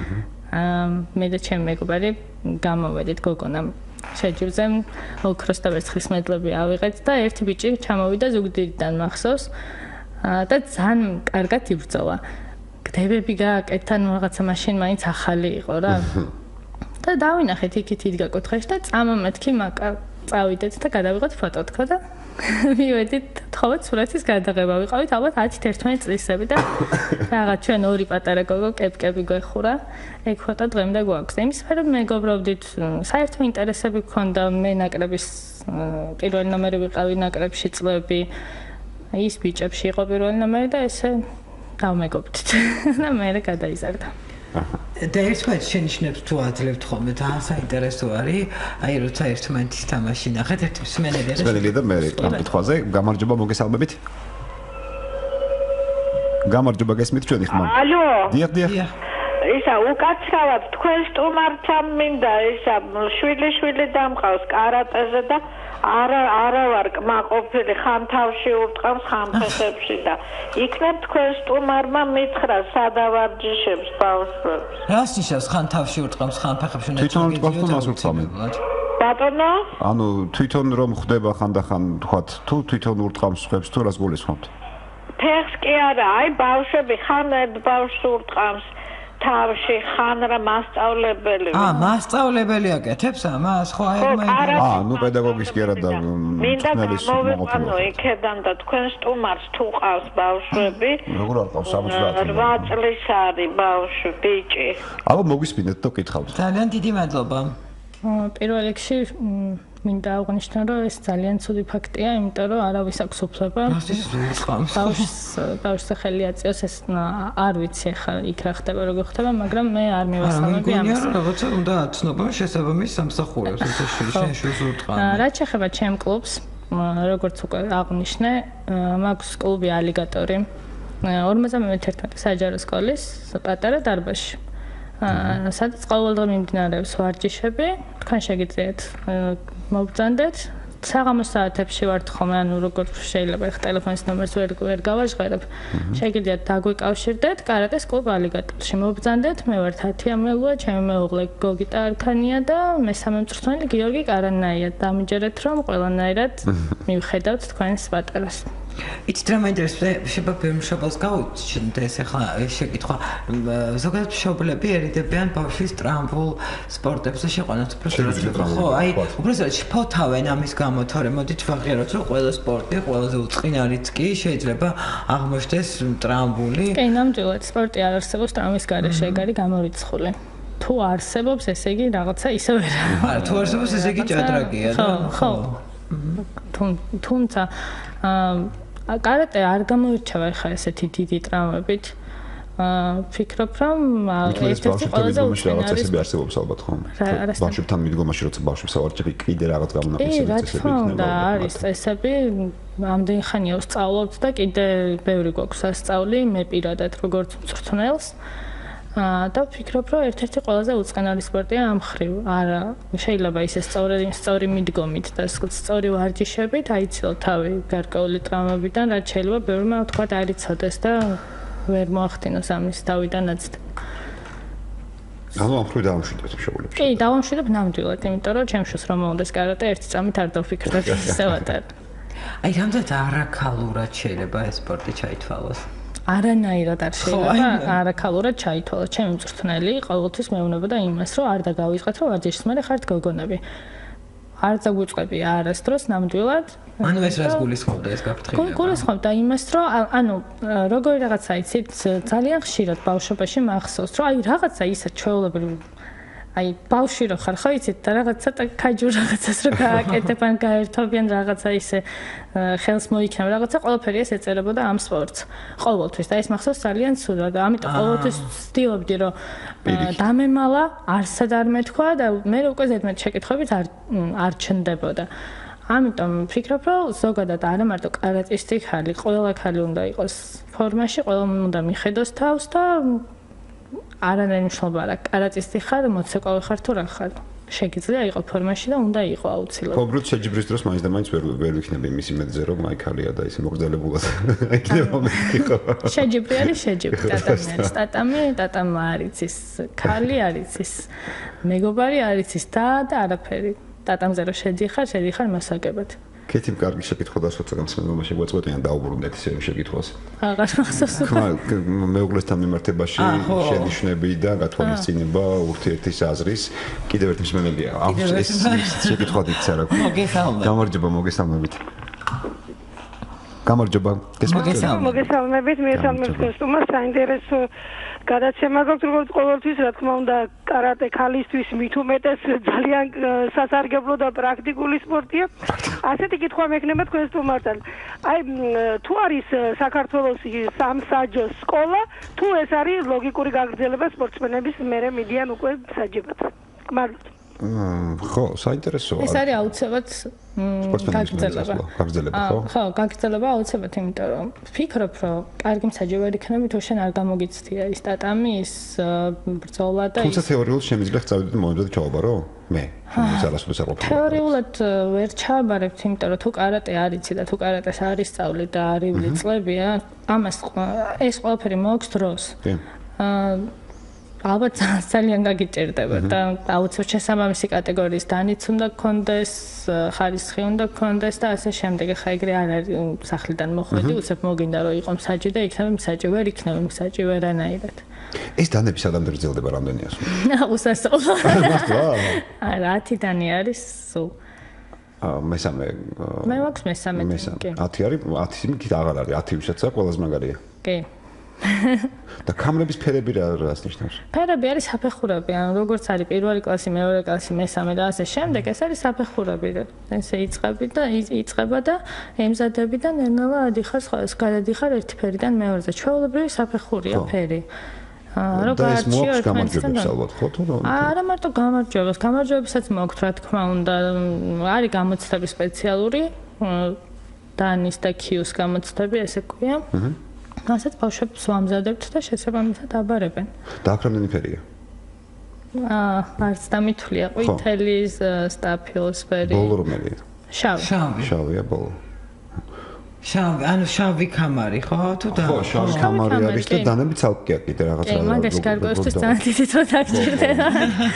მე და ჩემი მეგობარი გამოვედით გოგონამ შეჯიბრზე, ოქროს და ვერცხლის მედლები ავიღეთ და ერთი ბიჭი ჩამოვიდა ზუგდიდიდან მახსოვს და ძალიან კარგად იბრძოლა. გდებები გააკეთა, რაღაცა მაშინ მაინც ახალი იყო რა. და დავინახეთ იქით იდგა კუთხეში და წამომეთქი მაკა წავიდეთ და გადავიღოთ ფოტო თქო და მივედით თხოვეთ სურათის გადაღება ვიყავით ალბათ 10-11 წლისები და რაღაც ჩვენ ორი პატარა გოგო კეპკები გვეხურა ეგ ფოტო დღემდე გვაქვს იმის ფერად მეგობრობდით საერთო ინტერესები გქონდა მე ნაკრების პირველი ნომერი ვიყავი ნაკრებში წლები ის ბიჭებში იყო პირველი ნომერი და ესე დავმეგობრდით და მე გადაიზარდა და ერთმანეთს შენიშნებს თუ აძლევთ ხოლმე ძალიან საინტერესო არის აი როცა ერთმანეთის თამაში ნახეთ ერთი მსმენელი არის მსმენელი და მე ამ კითხვაზე გამარჯობა მოგესალმებით გამარჯობა გესმით ჩვენი ხმა ალო დიახ ისა უკაცრავად თქვენ სტუმართან მინდა ისა შვილი დამყავს კარატეზე და არა ვარ კმაყოფილი ხან თავში ურტყავს ხან ფეხებში და იქნებ თქვენ სტუმარმა მითხრა სადავარჯიშებს ბავშვებს რას ნიშნავს ხან თავში ურტყავს ხან ფეხებში თვითონ ურტყავს მას ურტყამენ ბატონო ანუ თვითონ რომ ხდება ხანდახან თქვათ თუ თვითონ ურტყავს ხებს თუ რას გულისხმობთ ფეხს კი არა აი ბავშვები ხან ბავშვს ურტყავს თავში ხან რა მასწავლებელი მასწავლებელი აკეთებს ამას ხო აი ნუ პედაგოგის კი არა და მითხნელის მოვიყვანო იქედან და თქვენ სტუმარს თუ ყავს ბავშვები როგორ არ ყავს 70 8 წლის არის ბავშვი ბიჭი ალბათ მოგვისმინეთ და გითხავთ ძალიან დიდი მადლობა პირველ რიგში მინდა აღვნიშნო რომ ეს ძალიან ცუდი ფაქტია იმიტომ რომ არავის აქვს უფლება ბავშვს ხელი აწიოს ეს არ ვიცი ხა იქ რა ხდება როგორ ხდება მაგრამ მე არ მივასწავლები ამას რაღაცა უნდა აცნობა შესაბამის სამსახურებს ეს შვილს უტყვა რაც შეეხება ჩემ კლუბს როგორც უკვე აღვნიშნე მაქვს კლუბი ალიგატორი 51 საჯარო სკოლის პატარა დარბაზში სადაც ყოველდღე მიმდინარეობს ვარჯიშები თქვენ შეგიძლიათ მოგბრძანდეთ საღამოს საათებში ვართ ხოლმე ანუ როგორ შეიძლება ხ ტელეფონის ნომერს ვერ გავაჟღერებ შეგიძლიათ დაგვიკავშირდეთ კარატეს კლუბ ალიგატორში მოგბრძანდეთ მე ვარ თათია მელუა ჩემი მეუღლე გოგიტა არქანია და მესამე მწვრთნელი გიორგი კარანაია დამიჯერეთ რომ ყველანაირად მივხედავთ თქვენს პატარას იცით რა მაინტერესებს შეიძლება ბევრ მშობელს გაუჩნდეს ეს ახლა შეკითხვა ზოგადად მშობლებიერიდებიან ბავშვის ტრამბულ სპორტებზე შეყვანას უბრალოდ ხო აი უბრალოდ შფოთავენ ამის გამო თორე მოდით ვაღიაროთ რომ ყველა სპორტი ყველაზე უწყინარიც კი შეიძლება აღმოჩნდეს ტრამბული კი ნამდვილად სპორტი არ არსებობს ტრამვის გარეშე ეგ არის გამორიცხული თუ არსებობს ესე იგი რაღაცა ისე ვერ არა თუ არსებობს ესე იგი ჭადრაკია და ხო თუმცა კარატე არ გამოირჩევა ხა ესეთი დიდი ტრამვებით. ფიქრობ რომ ერთ-ერთი ყველაზე უწინარი არსებობს ალბათ ხო? ბავშვებთან მიდგომაში როცა ბავშვი სავარჯიშები კიდე რაღაც გამონაკლისები წესები იქნება. არის წესები, ამდენ ხანია ვსწავლობთ და კიდე ბევრი გვაქვს სასწავლი, მე პირადად როგორც მწვრთნელს. და ვფიქრობ რომ ერთ-ერთი ყველაზე უწყენარი სპორტია ამ ხრივ. არა, შეიძლება ისე სწორი მიდგომით და სწორი ვარჯიშებით აიცილოთ თავი გარკვეული ტრამვებიდან, რაც შეიძლება ბევრმა თქვა დაიცოდეს და ვერ მოახდინოს ამის თავიდანაც. ანუ ამ ხრივ დავამშვიდეთ მშობლებს. კი, დავამშვიდებ ნამდვილად, იმიტომ რომ ჩემშოს რომ მომდეს კარატე ერთი წამით არ დავფიქრდეთ ისე ვატარ. აი, რამდენად არაქალურად შეიძლება ეს სპორტი ჩაითვალოს? არანაირად არ შეიძლება არაქალურად ჩაითვალოს. ჩემი მწვრთნელი ყოველთვის მეუბნებოდა იმას, რომ არ დაგავიწყეთ, რომ ვარჯიშის მერე ხართ გოგონები. არ დაგვიწყები არასდროს ნამდვილად. ანუ ეს რას გულისხმობდა ეს გაფრთხილება? გულისხმობდა იმას, რომ ანუ როგორი რაღაცა იცით, ძალიან ხშირად ბავშვობაში მახსოვს, რომ აი რაღაცა ისე ჩვეულებრივი აი ბავშვი რო ხარ ხო იცით და რაღაცა კაჯურ რაღაცას რო გააკეთებ ან გაერთობიან რაღაცა ისე ხელს მოიქნება რაღაცა ყველაფერი ეს ეწერებოდა ამ სპორტს ყოველთვის და ეს მახსოვს ძალიან ცუდად და ამიტომ ყოველთვის ვცდილობდი რომ დამემალა არსად არ მეთქვა და მე უკვე ზედმეტ შეკითხვებით არ ჩნდებოდა ამიტომ ვფიქრობ რომ ზოგადად არა მარტო კარატისტი ხალი ყველა ხალი უნდა იყოს ფორმაში ყველა უნდა მიხედოს თავს და არანაირი მნიშვნელობა არ აქვს. კარატისტი ხარ, მოცეკვავე ხარ თუ რა ხარ. შეგიძლია იყო ფორმაში და უნდა იყო აუცილებლად. უბრალოდ შეჯიბრის დროს მაინც და მაინც ვერ ვიქნები მისი მეძზე რომ აი ქალია და ისე მოგრძალებულად. იქნება მეთქი ხო? შეჯიბრი არის შეჯიბრი, ტატამი არის ტატამი, ტატამა არის ის ქალი არის ის მეგობარი არის ის და არაფერი. ტატამზე რო შედიხარ მასაგებად. კეთილ კარგი შეკითხვა დასვაცა გამსმენელმა შეგვაწყვეტიან დაუბრუნდეთ ისე შეკითხვას. აღარ მახსოვს. მეუღლესთან მიმართებაში შენიშვნები და გათვალისწინება ურთიერთის აზრის კიდევ ერთი მსმენელია. ამ შეკითხვა დიქცა რა. გამარჯობა, მოგესალმებით. გამარჯობა. მოგესალმებით, მიესალმებით სტუმარს საინტერესო გადაცემა გვაქვს როგორც ყოველთვის რა თქმა უნდა კარატე ქალისთვის მით უმეტეს ძალიან სასარგებლო და პრაქტიკული სპორტია. ასეთი კითხვა მექნება თქვენ სტუმართან. აი თუ არის საქართველოსი სამსაჯო სკოლა, თუ ეს არის ლოგიკური გაგრძელება სპორტსმენების მერე მიდიან უკვე საჯებად. მადლობთ. ხო, საინტერესოა. ეს არის აუცილებლად გაგრძელება. გაგრძელება, ხო? ხო, გაგრძელება აუცილებლად, იმიტომ რომ ვფიქრობ, რომ კარგი მსაჯევარი იქნები თუ შენ არ გამოგიცდია ის ტატამი, ის ბრძოლა და ის. თუმცა თეორიულად შემიძლია წავიდეთ მომენტად ჩავაბარო? მე. ძალასოდეს არ ყოფილა. თეორიულად ვერ ჩავაბარებთ, იმიტომ რომ თუ კარატე არ იცი და თუ კარატეს არ ისწავლი და არ ივლი წლებია, ამას ეს ყველაფერი მოაქვს დროს. კი. ალბათ ძალიან გაგიჭირდება და აუცილებლად შესაბამისი კატეგორიის დანიც უნდა გქონდეს, ხარისხი უნდა გქონდეს და ასე შემდეგ. ხა ეგრე არ არის სახლიდან მოხვედი, უცებ მოგინდა რომ იყო მსაჯი და იქნები მსაჯი, ვერ იქნები მსაჯი ვერანაირად. ეს დანები სადამდე გრძელდება რამდენია სულ? უსასრულო. მართლა? არა, 10-დანი არის სულ. მესამე. მე მაქვს მესამე. 10 არის, 10 იმით აღარ არის, 10 ვისაც აქვს ყველაზე მაგარია. კი. და კამრების ფერები რას ნიშნავს? ფერები არის საფეხურები, ანუ როგორც არის პირველი კლასი, მეორე კლასი, მესამე და ასე შემდეგ, ეს არის საფეხურები. ესე იწყება და ემზადები და ნელა ადიხარ გადადიხარ ერთი ფერიდან მეორეზე. ჩვეულებრივი საფეხურია ფერი. და ეს მოაქვს გამარჯვებებს ალბათ, ხო თუ რა? არა მარტო გამარჯვებას, გამარჯვებებსაც მოაქვს, რა თქმა უნდა. არის გამოცდები სპეციალური დანის და ქიუს გამოცდები, ესე ქვია. ასაც ბავშვებს ვამზადებთ და შესაბამისად აბარებენ. და აქ რამდენი ფერია? არც დამითვლია, ყვითელი, სტაფილოსფერი. ბოლო რომელია? შავი. შავია ბოლო. შავი კამარი ხო თუ და ხო, შავი კამარი არის და დანები ცალკეა კიდე რაღაც რა. მაგას კარგოსთვის ძალიან დიდი დრო დაგჭირდება.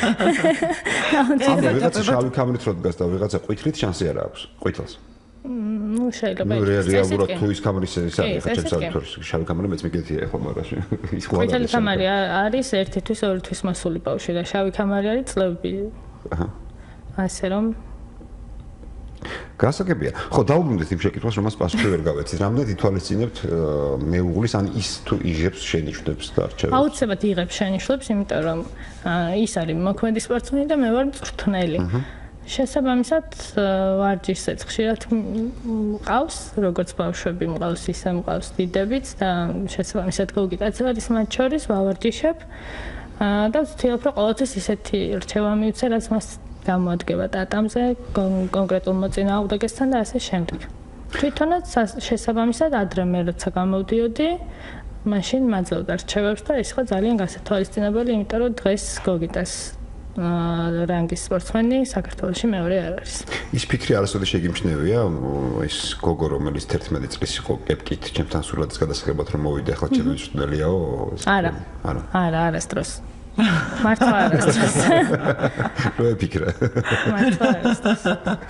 ანუ ვიღაცა შავი კამარით რო დგას და ვიღაცა ყვითლით შანსი არ აქვს, ყვითელს. ნუ შეიძლება რეალურად თუ ის კამარის ეს არის, ხა ჩემს აუდიტორიას შავი კამარი მეც მიგეთია ხო მაგაში. ის ხო არის. ყვითელი კამარი არის ერთი-თვის ორი-თვის მასული ბავშვი და შავი კამარი არის წლები. ასე რომ გასაგებია. ხო, დაუბრუნდეთ იმ შეკითხვას, რომელსაც პასუხი ვერ გავეცით. რამდენად ითვალისწინებთ მეუღლის ან ის თუ იღებს შენიშვნებს და არჩევებს? აუცილებლად იღებს შენიშვნებს, იმიტომ რომ ის არის მოქმედი სპორტსმენი და მე ვარ მწვრთნელი. შესაბამისად, ვარჯიშსაც ხშირად მყავს, როგორც ბავშვები მყავს, ისე მყავს დიდებიც და შესაბამისად გოგიტაცებად ის მათ შორის ვავარჯიშებ. და ვცდილობ, რომ ყოველთვის ისეთი რჩევა მივცე, რაც მას გამოადგება ტატამზე, კონკრეტულ მოწინააღმდეგესთან და ასე შემდეგ. თვითონაც შესაბამისად ადრე მე როცა გამოვდიოდი, მაშინ მაძლევდა რჩევებს და ეს ხო ძალიან გასათვალისწინებელი, იმიტომ რომ დღეს გოგიტას რანგის სპორტსმენი საქართველოში მეორე არ არის. ის ფიქრი არასოდეს შეგიმჩნევია, ეს გოგო რომელიც 11 წლის იყო კეპკით, ჩემთან სულადის გადასახებად რომ მოვიდა, ახლა ჩემი მწვრთნელიაო? არა. არასდროს. მართლა არასდროს. რო epikra. მართლა არასდროს.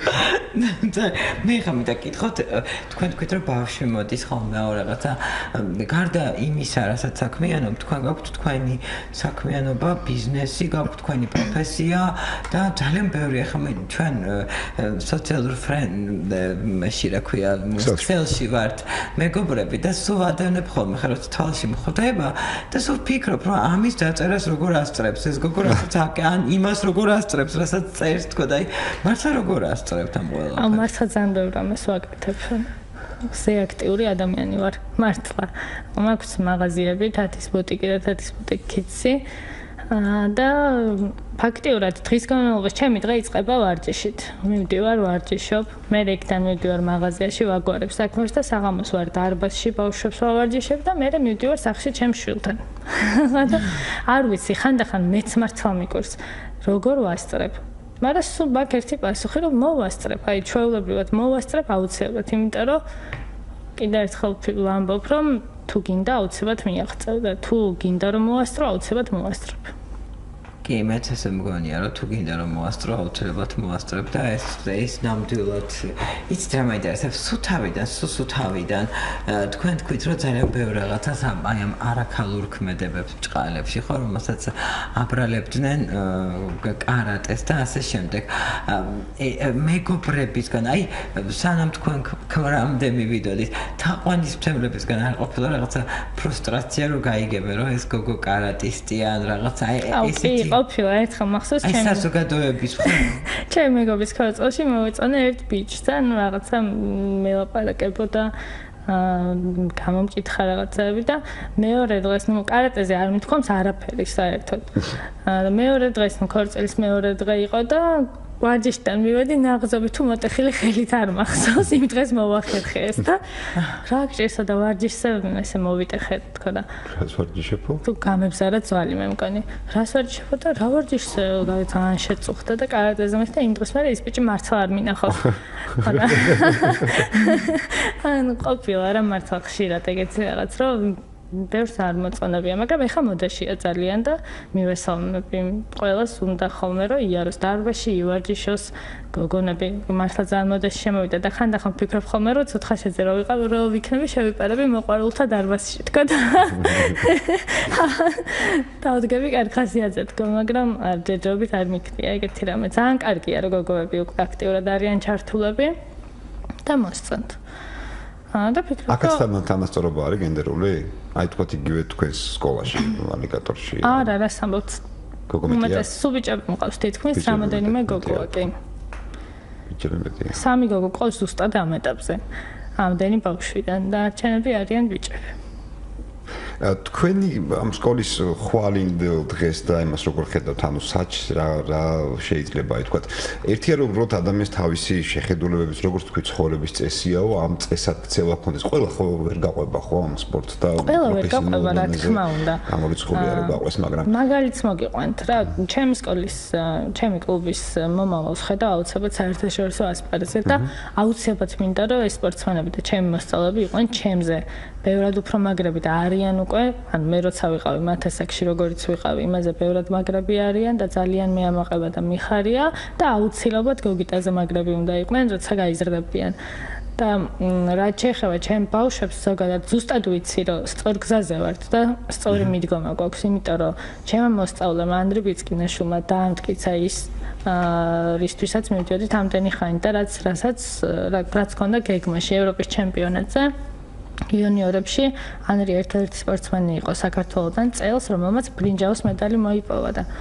მე ხომ მეკითხოთ, თქვენ თქვით რომ ბავშვი მოდის ხოლმე რაღაცა გარდა იმისა, რასაც საქმიანობ, თქვენ გაქვთ თქვენი საქმიანობა, ბიზნესი, გაქვთ თქვენი პროფესია და ძალიან ბევრი ხომ ჩვენ social friend მაშინ რა ქვია, social-ში ვართ მეგობრები და სულ ვადევნებ ხოლმე, ხა როცა თვალში მხვდება და სულ ფიქრობ რომ ამის დაწერას როგორ ასწრებს ეს გოგო რასაც ან იმას როგორ ასწრებს, რასაც წერს თქო და აი მართლა როგორ ასწრებთ ამ ყველაფერს? ამ მართლა ძალიან ბევრ ამას ვაკეთებ. ზეაქტიური ადამიანი ვარ, მართლა. მაქვს მაღაზიები, თათის ბუტიკი და თათის ბუტიკ კიცი. და ფაქტიურად დღის განმავლობაში ჩემი დღე იწყება ვარჯიშით. მივდივარ ვარჯიშობ, მე იქიდან მივდივარ მაღაზიაში ვაგვარებ საქმეს და საღამოს ვარ დარბაზში ბავშვებს ვავარჯიშებ და მე მივდივარ სახლში ჩემს შვილთან. და არ ვიცი, ხანდახან მეც მართლა მიგვირს, როგორ ვასწრებ. მაგრამ სულ მაქვს ერთი პასუხი, რომ მოვასწრებ, აი ჩვეულებრივად მოვასწრებ აუცილებლად, იმიტომ რომ კიდე ერთხელ ვამბობ, რომ თუ გინდა აუცილებლად მიაღწევ და თუ გინდა რომ მოვასწრო, აუცილებლად მოვასწრებ. კი, მეც ესე მგონია, რომ თუ გინდა რომ მოვასწრო, აუცილებლად მოვასწრებ და ეს ნამდვილად იცით რა მაინტერესებს, სუთავიდან თქვენ თქვით, რომ ძალიან ბევრ რაღაცას აი ამ არაქალურ ქმედებებს ბჭყალებში, ხო, რომელსაც აბრალებდნენ კარატეს და ასე შემდეგ. მეგობრებისგან, აი სანამ თქვენ ქმრამდე მივიდოდით, თაყვანისმცემლებისგან არ ყოფილა რაღაცა ფრუსტრაცია, რომ გაიგებენ, რომ ეს გოგო კარატისტია ან რაღაცა ესეთი ყოფილა ერთხელ მახსოვს ჩემი საზოგადოების ჩემი მეგობრის ქორწილში მოვეწონა ერთ ბიჭს და ნუ რაღაცა მელაპარაკებოდა გამომკითხა რაღაცები და მეორე დღეს ნუ კარატეზე არ მithქვამს არაფერი საერთოდ. მეორე დღეს ნუ ქორწილის მეორე დღე იყო და ვარჯიშთან მივედი ნაღზობი თუ მოტეხილი ხელით არ მახსოვს, იმ დღეს მოვახერხე ეს და რა გჭირსა და ვარჯიშზე ესე მოვიტეხე თქო და რას ვარჯიშებო? თუ გამებზარა ძვალი მე მგონი. რას ვარჯიშებო და რა ვარჯიშზე ძალიან შეწუხდა და კარატეზე მე და იმ დღეს მე ის ბიჭი მართლა არ მინახავს. ანუ ყოფილა რა მართლა ხშირად ეგეთი რაღაც რომ ბევრს არ მოწონებია, მაგრამ ეხა მოდაშია ძალიან და მივესალმები ყველას უნდა ხოლმე რომ იაროს დარბაზში ივარჯიშოს გოგონები მართლა ძალიან მოდაში შემოვიდა და ხანდახან ვფიქრობ ხოლმე რომ ცოცხაშეზე რო ვიყავ რო ვიქნები შევიპარები მოყვარულთა დარბაზში თქო და დავდგები კარგ ხასიათზე თქო მაგრამ ჯერჯერობით არ მიქნია ეგეთი რამე ძალიან კარგია რომ გოგოები უკვე აქტიურად არიან ჩართულები და მოსწონთ და ფიქრობ აქაც თანასწორობა არის გენდერული? აი თქვათ იგივე თქვენს სკოლაში, ალიგატორში. არა, რას ამბობთ? გოგომეტია? სულ ბიჭები მყავს თითქმის რამოდენიმე გოგოა, კი. ბიჭები მეტია. 3 გოგო ყავს ზუსტად ამ ეტაპზე. ამდენი ბავშვიდან და არჩენები არიან ბიჭები. თქვენი ამ სკოლის ხვალინდელ დღეს და იმას როგორ ხედავთ, ანუ საჭს რა შეიძლება ითქვათ. ერთია რომ უბრალოდ ადამიანს თავისი შეხედულებების როგორც თქვი ცხოვრების წესიაო, ამ წესად ქცევა ქონდეს. ყველა ხო ვერ გაყვება ხო ამ სპორტს და ყველა ვერ გაყვება რა თქმა უნდა. გამორიცხული არ გაყვეს, მაგრამ მაგალითს მოგიყვანთ რა, ჩემი სკოლის, ჩემი კლუბის მომავალს ხედავ აუცილებლად საერთაშორისო ასპარეზზე და აუცილებლად მინდა რომ ეს სპორტსმენები და ჩემი მოსწავლეები იყვნენ ჩემზე. ბევრად უფრო მაგრები და არიან უკვე, ან მე როცა ვიყავი მათ ასაკში როგორიც ვიყავი, იმაზე ბევრად მაგრები არიან და ძალიან მეამაყება და მიხარია და აუცილებლად გოგიტაზე მაგრები უნდა იყვნენ, როცა გაიზრდებიან. და რაც შეეხება ჩემ ბავშვებს, ზოგადად ზუსტად ვიცი, რომ სწორ გზაზე ვართ და სწორი მიდგომა გვაქვს, იმიტომ რომ ჩემმა მოსწავლემ ანდრი ბიცკინაშვილმა დაამტკიცა ის რისთვისაც მივდიოდით ამდენი ხანი და რაც ჰქონდა გეგმაში ევროპის ჩემპიონატზე. იუნიორებში ანრი ერთ-ერთი სპორტსმენი იყო საქართველოდან წელს, რომელმაც ბრინჯაოს მედალი მოიპოვა და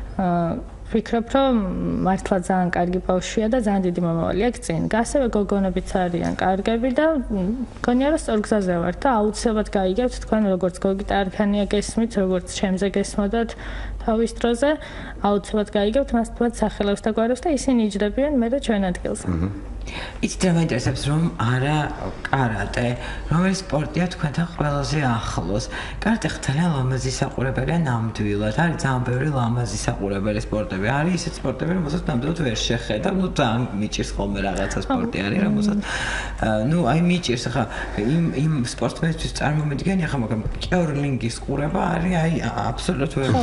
ვფიქრობ, რომ მართლა ძალიან კარგი ბავშვია და ძალიან დიდი მომავალი აქვს წინ. ასევე გოგონებიც არიან კარგები და მგონია რომ სწორ გზაზე ვართ და აუცილებლად გაიგებთ თქვენ როგორც გოგიტა არქანია გესმით, როგორც ჩემზე გესმოდათ თავის დროზე, აუცილებლად გაიგებთ მას თქვათ სახელებს და გვარებს და ისინი იჯდებიან მე და ჩვენ ადგილზე. იცით რა მაინტერესებს რომ არა კარატე, რომელიც სპორტია თქვენთან ყველაზე ახლოს. კარატე ძალიან ლამაზი საყურებელია ნამდვილად. არის ძალიან ბევრი ლამაზი საყურებელი სპორტები. არის ისეთ სპორტები, რომელსაც ნამდვილად ვერ შეხედავ, ну ძალიან მიჭირს ხოლმე რაღაცა სპორტი არის, რომელსაც ну აი მიჭირს ხა იმ სპორტსმენისთვის წარმომიდგენია ხა, მაგრამ კეურლინგის ყურება არის აი აბსოლუტურად ვერ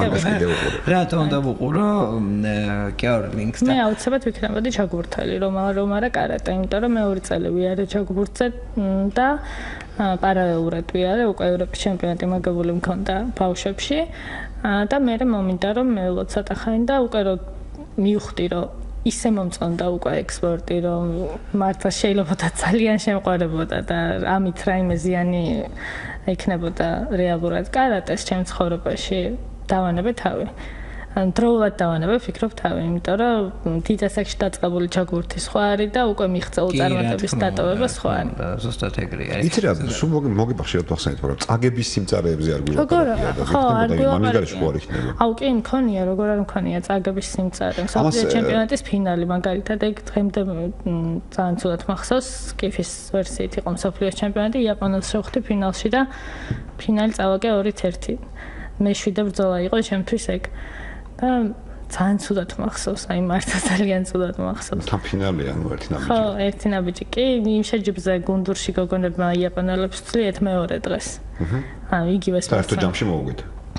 რატომ უნდა ვუყურო კეურლინგს და მე აუცილებლად ვიქნებოდი ჩაგურთელი, რომ არა კარატე, იმიტომ რომ მეორე წელი ვიარე ჩაგურთზე და პარალელურად ვიარე უკვე ევროპის ჩემპიონატი მაგებული მქონდა ბავშვებში და მე მომინდა რომ მეულო ცოტა ხანი და უკვე რომ მივხვდი რომ ისე მომწონდა უკვე ექსპორტი რომ მართლა შეიძლებოდა ძალიან შემყარებოდა და ამით რაიმე ზიანი ექნებოდა რეალურად კარატეს ჩემ ცხოვრებაში დავანებე თავი. დროულად დავანებე ვფიქრობ თავი, იმიტომ რომ დიდ ასაკში დაწყებული ჩაგურთი სხვა არის და უკვე მიღწეულ წარმატების დატოვება სხვა არის. ზუსტად ეგრე არის. იცი რა, სულ მოგიფახშიოთ ახსენეთ, მაგრამ წაგების სიმწარეებზე არ გვიყვარია. ხო, არ გვიყვარია. აუ კი მქონია, როგორ არ მქონია წაგების სიმწარე. მსოფლიო ჩემპიონატის ფინალი მაგალითად ეგ დღემდე ძალიან ცუდად მახსოვს, კიფის ვერსიით იყო მსოფლიო ჩემპიონატი, იაპონელს შევხვდი ფინალში და ფინალი წავაგე 2-1. მე-7 ბრძოლა იყო ჩემთვის ეგ. და ძალიან ცუდად მახსოვს, აი მართლა ძალიან ცუდად მახსოვს. თან ფინალია, ნუ ერთი ნაბიჯი. ხო, ერთი ნაბიჯი. კი, იმ შეჯიბზე გუნდურში გოგონებმა იაპონელებს ვწლიეთ მეორე დღეს. ანუ იგივე სპორტსმენი. საერთო ჯამში მოუგეთ.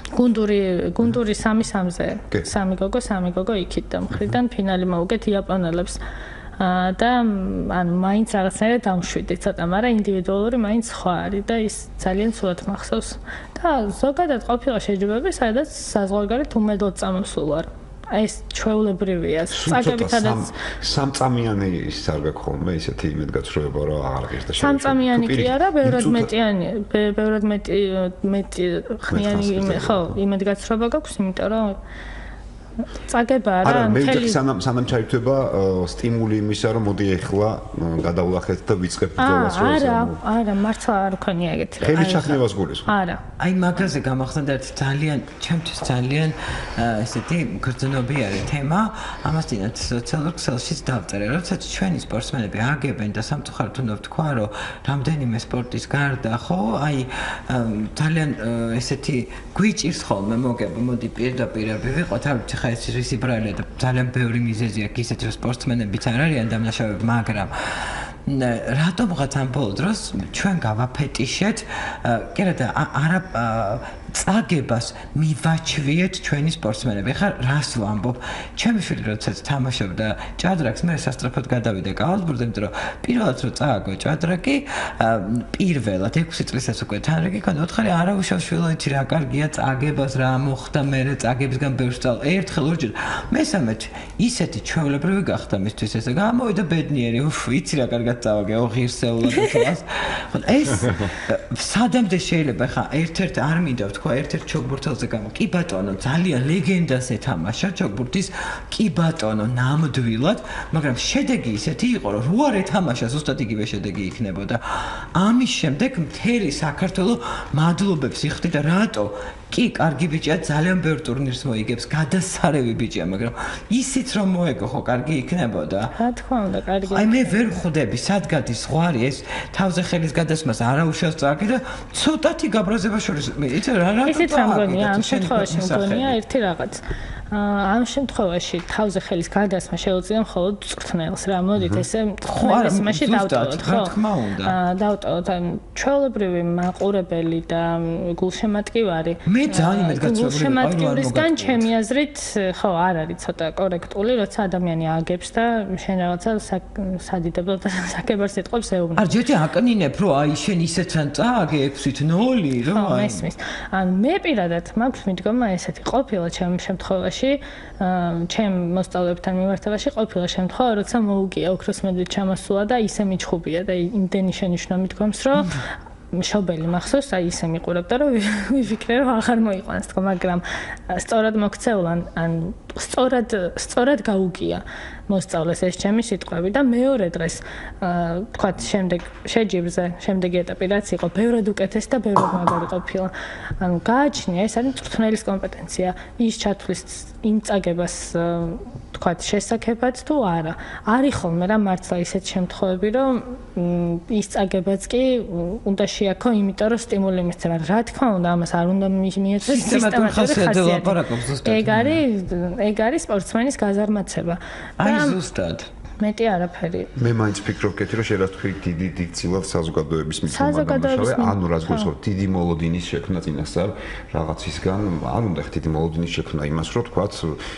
გუნდური 3-3-ზე. 3 გოგო იქით და მხრიდან ფინალი მოუგეთ იაპონელებს. და ანუ მაინც რაღაცნაირად დამშვიდით ცოტა, მაგრამ ინდივიდუალური მაინც სხვა არის და ის ძალიან ცუდად მახსოვს. და ზოგადად ყოფილა შეჯიბრები, სადაც საზღვარგარეთ უმედოდ წამოსულ ვარ. აი ეს ჩვეულებრივია. წაგებითადაც სამწამიანი ის არ გაქვს ხოლმე ისეთი იმედგაცრუება, რომ აღარ ღირს და შეიძლება. სამწამიანი კი არა, ბევრად მეტი ხნიანი ხო, იმედგაცრუება გაქვს, იმიტომ რომ წაგება რა მთელი სანამ ჩაირთვება სტიმული იმისა რომ მოდი ეხლა გადავლახეთ და ვიწყებ ბრძოლას არა მართლა არ ქონია ეგეთი რა ხელი ჩახნევას გულისხმობ არა აი მაგაზე გამახსენდა ერთი ძალიან ჩემთვის ძალიან ესეთი გრძნობიარე თემა ამას წინათ სოციალურ ქსელშიც დავწერე როცა ჩვენი სპორტსმენები აგებენ და სამწუხაროდ უნდა ვთქვა რომ რამდენიმე სპორტის გარდა ხო აი ძალიან ესეთი გვიჭირს ხოლმე მოგება მოდი პირდაპირ ვიყოთ არ ვიცი ხა ეს ისი ბრალია და ძალიან ბევრი მიზეზი აქვს ისეთი რომ სპორტსმენებიც არ არიან დამნაშავეები მაგრამ რატომღაც ამ ბოლო დროს ჩვენ გავაფეტიშეთ, კი რა და არა წაგებას მივაჩვიეთ ჩვენი სპორტსმენები. ხა რას ვამბობ? ჩემი შვილი როდესაც თამაშობდა ჭადრაკს, მე სასწრაფოდ გადავიდა კალათბურთზე, იმიტომ რომ პირველად რომ წააგო ჭადრაკი, პირველად 6 წლისას უკვე თან რიგი ქონდა, ოთხარი არა უშავ შვილო, იცი რა კარგია წაგებას, რა მოხდა მე წაგებისგან ბევრს წავალ. ერთხელ ორჯერ. მესამედ ისეთი ჩვეულებრივი გახდა მისთვის ესე. გამოვიდა ბედნიერი, იცი რა კარგად წავაგე, ღირსეულად თავს. ეს სადამდე შეიძლება ხა ერთ-ერთ არ მინდა თქვა ერთ-ერთ ჩოგბურთელზე გამო. კი ბატონო, ძალიან ლეგენდას ეთამაშა ჩოგბურთის, კი ბატონო, ნამდვილად, მაგრამ შედეგი ისეთი იყო, რომ რო არ ეთამაშა, ზუსტად იგივე შედეგი იქნებოდა. ამის შემდეგ მთელი საქართველო მადლობებს იხდიდა, რატო? კი, კარგი ბიჭია, ძალიან ბევრ ტურნირს მოიგებს, გადასარევი ბიჭია, მაგრამ ისიც რომ მოეგო, ხო, კარგი იქნებოდა. რა თქმა უნდა, კარგი. აი მე ვერ ხვდები, სად გადის ზღვარი ეს თავზე ხელის გადასმას არა უშავს წააგე და ცოტათი გაბრაზება შორის, იცი რა ისიც ამგონია, ამ შემთხვევაში მგონია ერთი რაღაც. ამ შემთხვევაში თავზე ხელის გადასმა შეუძლია მხოლოდ წვრთნელს რა. მოდით ესე ხმარის იმაში დავტოვოთ, ხო? რა თქმა უნდა. დავტოვოთ ჩვეულებრივი მაყურებელი და გულშემატკივარი. მე ძალიან იმედ გაცნობილი გულშემატკივრისგან ჩემი აზრით, ხო, არ არის ცოტა კორექტული, როცა ადამიანი აგებს და შენ რაღაცა სადიდებლად და საკებარს ეთყობს ეუბნება. არ ჯერჯერ აკნინებ, რომ აი შენ ისეთ რან წააგე 6-0, რომ აი მესმის. ან მე პირადად მაქვს მიდგომა ესეთი ყოფილა ჩემ შემთხვევაში ჩემ მოსწავლეებთან მიმართებაში ყოფილა შემთხვევა, როცა მოუგია ოქროს მედლით ჩამოსულა და ისე მიჩხუბია და იმდენი შენიშვნა მიდგომს, რომ შობელი მახსოვს, აი ისე მიყურებდა, რომ ვიფიქრე, რომ აღარ მოიყვანს თქო, მაგრამ სწორად მოქცეულ ან სწორად გაუგია მოსწავლეს ეს ჩემი სიტყვები და მეორე დღეს თქვათ შემდეგ შეჯიბრზე შემდეგი ეტაპი რაც იყო ბევრად უკეთეს და ბევრად მაგარი ყოფილა. ანუ გააჩნია ეს არის მწვრთნელის კომპეტენცია, ის ჩათვლის იმ წაგებას თქვათ შესაძლებად თუ არა. არის ხოლმე რა მართლა ისეთ შემთხვევები, რომ ის წაგებაც კი უნდა შეაქო, იმიტომ რომ სტიმული მისცემა. რა თქმა უნდა, ამას არ უნდა მიეწეს სისტემატური ხასიათი. ეგ არის სპორტსმენის გაზარმაცება. ზუსტად. მეტი არაფერი. მე მაინც ფიქრობ კეთილი, რომ შეიძლება თქვი დიდი დიქციულად საზოგადოების მიცემაგამაშავე, ანუ რაც გულისხმობ დიდი მოლოდინის შექმნა წინასწარ რაღაცისგან, არ უნდა დიდი მოლოდინის შექმნა იმას, რომ თქვათ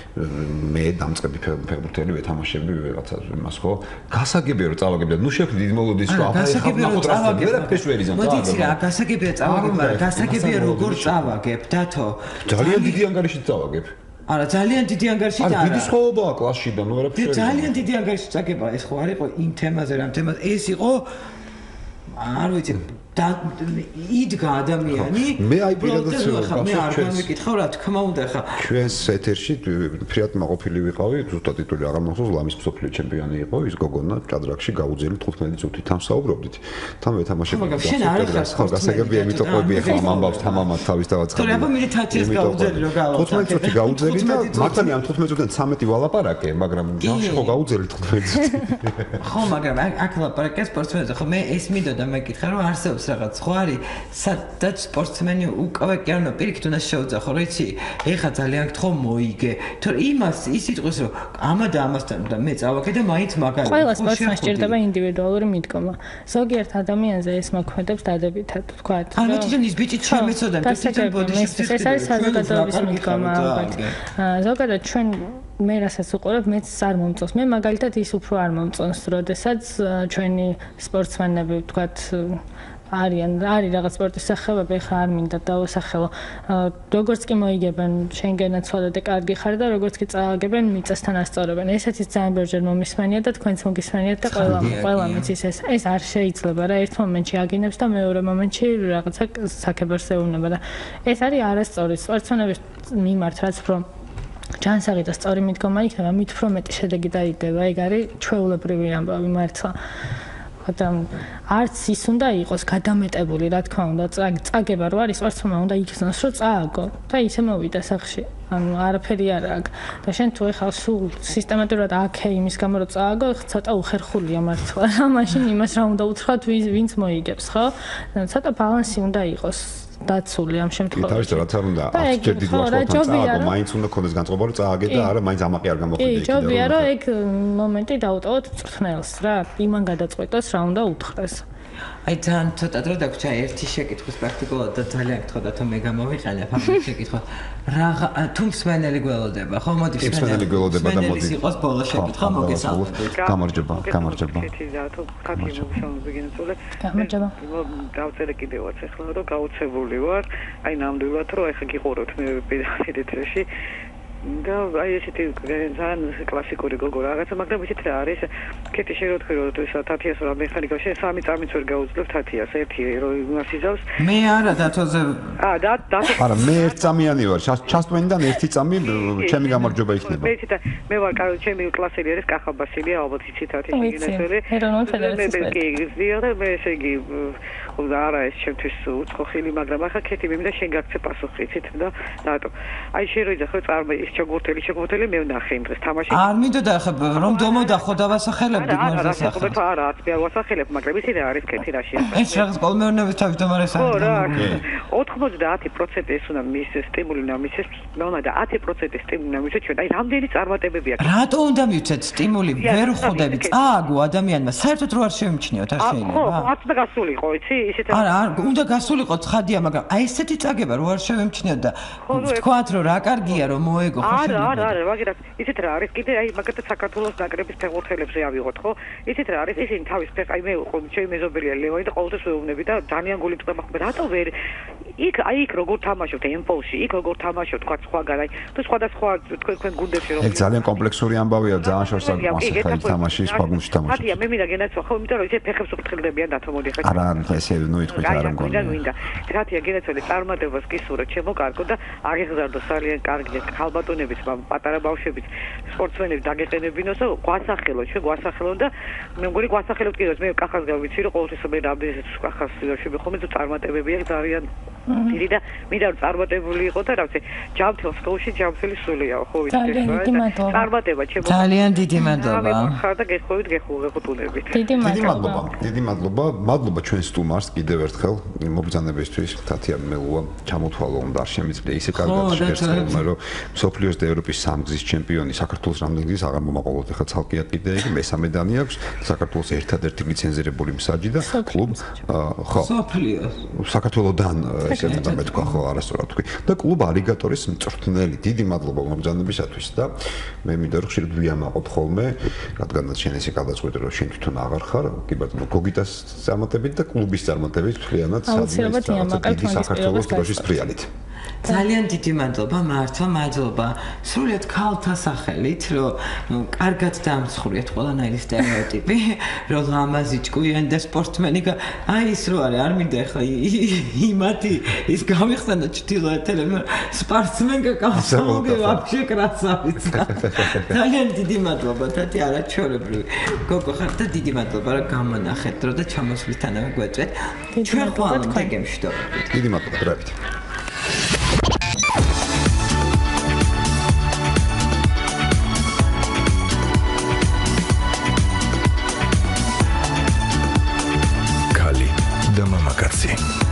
მე დამწყები ფეხბურთელი ვეთამაშები ვიღაცა იმას ხო? გასაგებია რომ წავაგებდა, ნუ შექმნი დიდი მოლოდინის რომ ახლა წავაგებ, ვერაფერს ვერ იზამ. მოდიცი რა, გასაგებია წავაგებ, მაგრამ გასაგებია როგორ წავაგებ, დათო? ძალიან დიდი ანგარიშით წავაგებ. არა, ძალიან დიდი ანგარიში და არა. დიდი სხვაობაა კლასშიდან, ნუ ვერაფერს ვერ იზამ. ძალიან დიდი ანგარიში წაგება, ეს ხო არ იყო იმ თემაზე, რამ თემაზე, ეს იყო არ ვიცი და იდგა ადამიანი. მე აი პირადად მე არ გამიკითხავ რა თქმა უნდა ხა. ჩვენს ეთერში ფრიად მაყოფილი ვიყავი, ზუსტად ტიტული აღარ მახსოვს, ლამის მსოფლიო ჩემპიონი იყო, ის გოგონა ჭადრაკში გაუძელი 15 წუთით თან საუბრობდით. თან ვეთამაშებდი. მაგრამ შენ არ ხარ გასაგებია, იმიტომ ყვები ახლა ამბავს თამამად თავის დავაცხადე. თორე აბა მე 10-ის გაუძელი რო გავა. 15 წუთი გაუძელი და მართალია ამ 15 წუთიდან 13 ვალაპარაკე, მაგრამ ჯამში ხო გაუძელი 15 წუთი. ხო, მაგრამ აქ ლაპარაკე სპორტსმენზე, ხო მე ეს მინდოდა მეკითხა რომ არსებობს რაღაც ხო არის სადაც სპორტსმენი უკვე კი არა პირიქით უნდა შეუძახო რა იცი ეხა ძალიან გთხოვ მოიგე თორე იმას ის იტყვის რომ ამა და ამასთან და მე წავაგე და მაინც მაგარი ყველა სპორტსმენს სჭირდება ინდივიდუალური მიდგომა ზოგიერთ ადამიანზე ეს მოქმედებს დადებითად თქვათ ანუ თვითონ ის ბიჭი შემეცოდა თვითონ ბოდიში ეს არის საზოგადოების მიდგომა ალბათ ზოგადად ჩვენ მე რასაც უყურებ მეც არ მომწონს მე მაგალითად ის უფრო არ მომწონს როდესაც ჩვენი სპორტსმენები თქვათ არის რაღაც სპორტის სახეობები ხა არ მინდა დავასახელო როგორც კი მოიგებენ შენ განაცვალე და კარგი ხარ და როგორც კი წააგებენ მიწასთან ასწორებენ ესეც ძალიან ბევრჯერ მომისმენია და თქვენც მოგისმენიათ და ყველა მიცის ეს არ შეიძლება რა ერთ მომენტში აგინებს და მეორე მომენტში რაღაცა საქებარს ეუბნება და ეს არის არასწორი სპორტსმენების მიმართ რაც უფრო ჯანსაღი და სწორი მიდგომა იქნება მით უფრო მეტი შედეგი დაიგდება ეგ არის ჩვეულებრივი ამბავი მართლა და არც ის უნდა იყოს გადამეტებული რა თქმა უნდა წაგება რო არის სპორტსმენმა უნდა იგრძნოს რომ წააგო და ისე მოვიდა სახში ანუ არაფერი არ აქვს და შენ თუ ეხლა სულ სისტემატურად აქე იმის გამო რომ წააგო ცოტა უხერხულია მართლა რა მაშინ იმას რა უნდა უთხრათ ვინც მოიგებს ხო ცოტა ბალანსი უნდა იყოს დაცული ამ შემთხვევაში. თავის რაც არ უნდა 10 ჯერ დიდ ვარსკვლავთან წააგო, მაინც უნდა ქონდეს განწყობა რომ წააგე და არა მაინც ამაყი არ გამოხდე კი, ჯობია რომ ეგ მომენტი დაუტოვოთ წვრთნელს რა, იმან გადაწყვეტოს რა უნდა უთხრეს. აი ძალიან ცოტა დრო დაგვრჩა ერთი შეკითხვის პრაქტიკულად და ძალიან გთხოვდა თუ მე გამოვიყენებ ამ შეკითხვა. რა თუ მსმენელი გველოდება, ხო მოდი მსმენელი გველოდება და მოდი იყოს ბოლო შეკითხვა მოგესალმებით. გამარჯობა. გამარჯობა. დავწერე კიდევაც ახლა რომ გაუცებული ვარ. აი ნამდვილად რომ ეხა გიყუროთ მე პირდაპირ ეთერში. და აი ესეთი ძალიან კლასიკური გოგო რაღაცა, მაგრამ ისეთ რა არის, კეთი შეგოთქვი რომ ეს თათიას რა მექანიკა შენ 3 წამიც ვერ გაუძლებ თათიას, ერთი რომ იმას იზავს. მე არა დათოზე. არა, მე 1 წამიანი ვარ, ჩასტვენიდან 1 წამი ჩემი გამარჯობა იქნება. მე ვარ ჩემი კლასელი არის კახაბასილია, ალბათ იცით თათიასინგენესელი. ეროვნულ ფედერაციის და მე ესე იგი არა ეს ჩემთვის უცხო ხილი, მაგრამ ახლა კეთი მე მინდა შენ გაქცე პასუხი, იცით და რატო? აი შენ რო იძახე წარმო შეგურთელი მე ვნახე იმ დღეს თამაში. არ მინდოდა ახლა რომ დომოდა ხო დავასახელებდი გმერს ახლა. არა, არ ვასახელებ, მაგრამ ისი რა არის კეთი რაში ახლა. ეს რაღაც კოლმეურნეობის თავმჯდომარეს არის. ხო რა, 90% ეს უნდა მის სტიმული უნდა მისცეს, და 10% სტიმული უნდა მისცეს ჩვენ. აი რამდენი წარმატებები აქვს. რატო უნდა მივცეთ სტიმული? ვერ ხვდები, წააგო ადამიანმა. საერთოდ რო არ შემიჩნიოთ, არ შეიძლება. ხო, არც და გასულიყო, იცი? ისეთ არა, უნდა გასულიყო ცხადია, მაგრამ აი ესეთი წაგება რო არ შემიჩნიოთ და თქვათ რომ რა კარგია რომ მოეგო არა, მაგერად ისეთ რა არის, კიდე აი მაგათაც საქართველოს ნაკრების ფეხბურთელებზე ავიღოთ, ხო? ისეთ რა არის, ისინი თავის აი მე ჩემი მეზობელია ლევანი და ყოველთვის ვეუბნები და ძალიან გული წება ხმ რატო ვერ იქ როგორ თამაშობთ ემპოლში, იქ როგორ თამაშობთ თქვა სხვაგან, აი თუ სხვადასხვა თქვენ გუნდებში რომ ეგ ძალიან კომპლექსური ამბავია, ძალიან შორს აქვს ახლა თამაში, სხვა გუნდში თამაში. მათია მე მინდა გენაცვა, ხო, იმიტომ რომ ისე ფეხებს უფრთხილდებიან დათო მოდი ხა. არა, ესე ნუ ითქვით არ მგონია. მინდა. რათია გენაცვალე წარმატებას გისურვოთ, ჩემო კარგო და აღიღზარდო ძალიან კარგია ხალბატონების პატარა ბავშვების სპორტსმენები დაგეყენებინოს და გვასახელოთ, ჩვენ გვასახელოთ და მე მგონი გვასახელოთ კიდევ მე კახას გავიცი რომ ყოველთვის მე რამდენიც კახას ვშები ხომ ეს წარმატებები აქვს ძალიან დიდი და მინდა რომ წარმატებული იყო და რა ვიცი ჯამთელს გოუში ჯამთელი სულიაო ხო ვიცი წარმატება ჩემო ძალიან დიდი მადლობა ხარ და გეხოვით გეხუტუნებით დიდი მადლობა ჩვენ სტუმარს კიდევ ერთხელ მობრძანებისთვის თათია მელუა ჩამოთვალო უნდა არ შემიძლია ისე კარგად შეერთება რომ სოფლიოს და ევროპის სამგზის ჩემპიონი საქართველოს რამდენგზის აღარ მომაყოლოთ ახლა ცალკეა კიდე იგი მესამე დანი აქვს საქართველოს ერთადერთი ლიცენზირებული მსაჯი და კლუბ ხო სოფლიოს საქართველოსდან ესე მე თქვა ხო არასწორად თქვი და კლუბ ალიგატორის მწვრთნელი დიდი მადლობა მომბრძანებისათვის და მე მინდა რომ ხშირად ვიამაყოთ ხოლმე რადგანაც შენ ესე გადაწყვეტე რომ შენ თვითონ აღარ ხარ კი ბატონო გოგიტას წარმატებით და კლუბის წარმატებით ფრიანად საერთოდ საქართველოს დროშის ფრიალით ძალიან დიდი მადლობა მართლა მადლობა სრულიად ქალთა სახელით რომ კარგად დამცხრიათ ყველანაირი სტერეოტიპი რომ ლამაზი ჭკვიანი და სპორტსმენი აი ის რო არის არ მინდა ახლა იმათი ის გამიხსენოთ ჩtildeოეთელები სპორტსმენ გაკავშირებული ვაფშე კრასავიცა ძალიან დიდი მადლობა თათი არაჩვეულებრივი გოგო ხარ და დიდი მადლობა რომ გამონახეთ დრო და ჩამოსვლისთანავე გვეწვეთ ჩვენ ხვალ მეგემშვიდობებით დიდი მადლობა დროებით Kali da mama Katsi.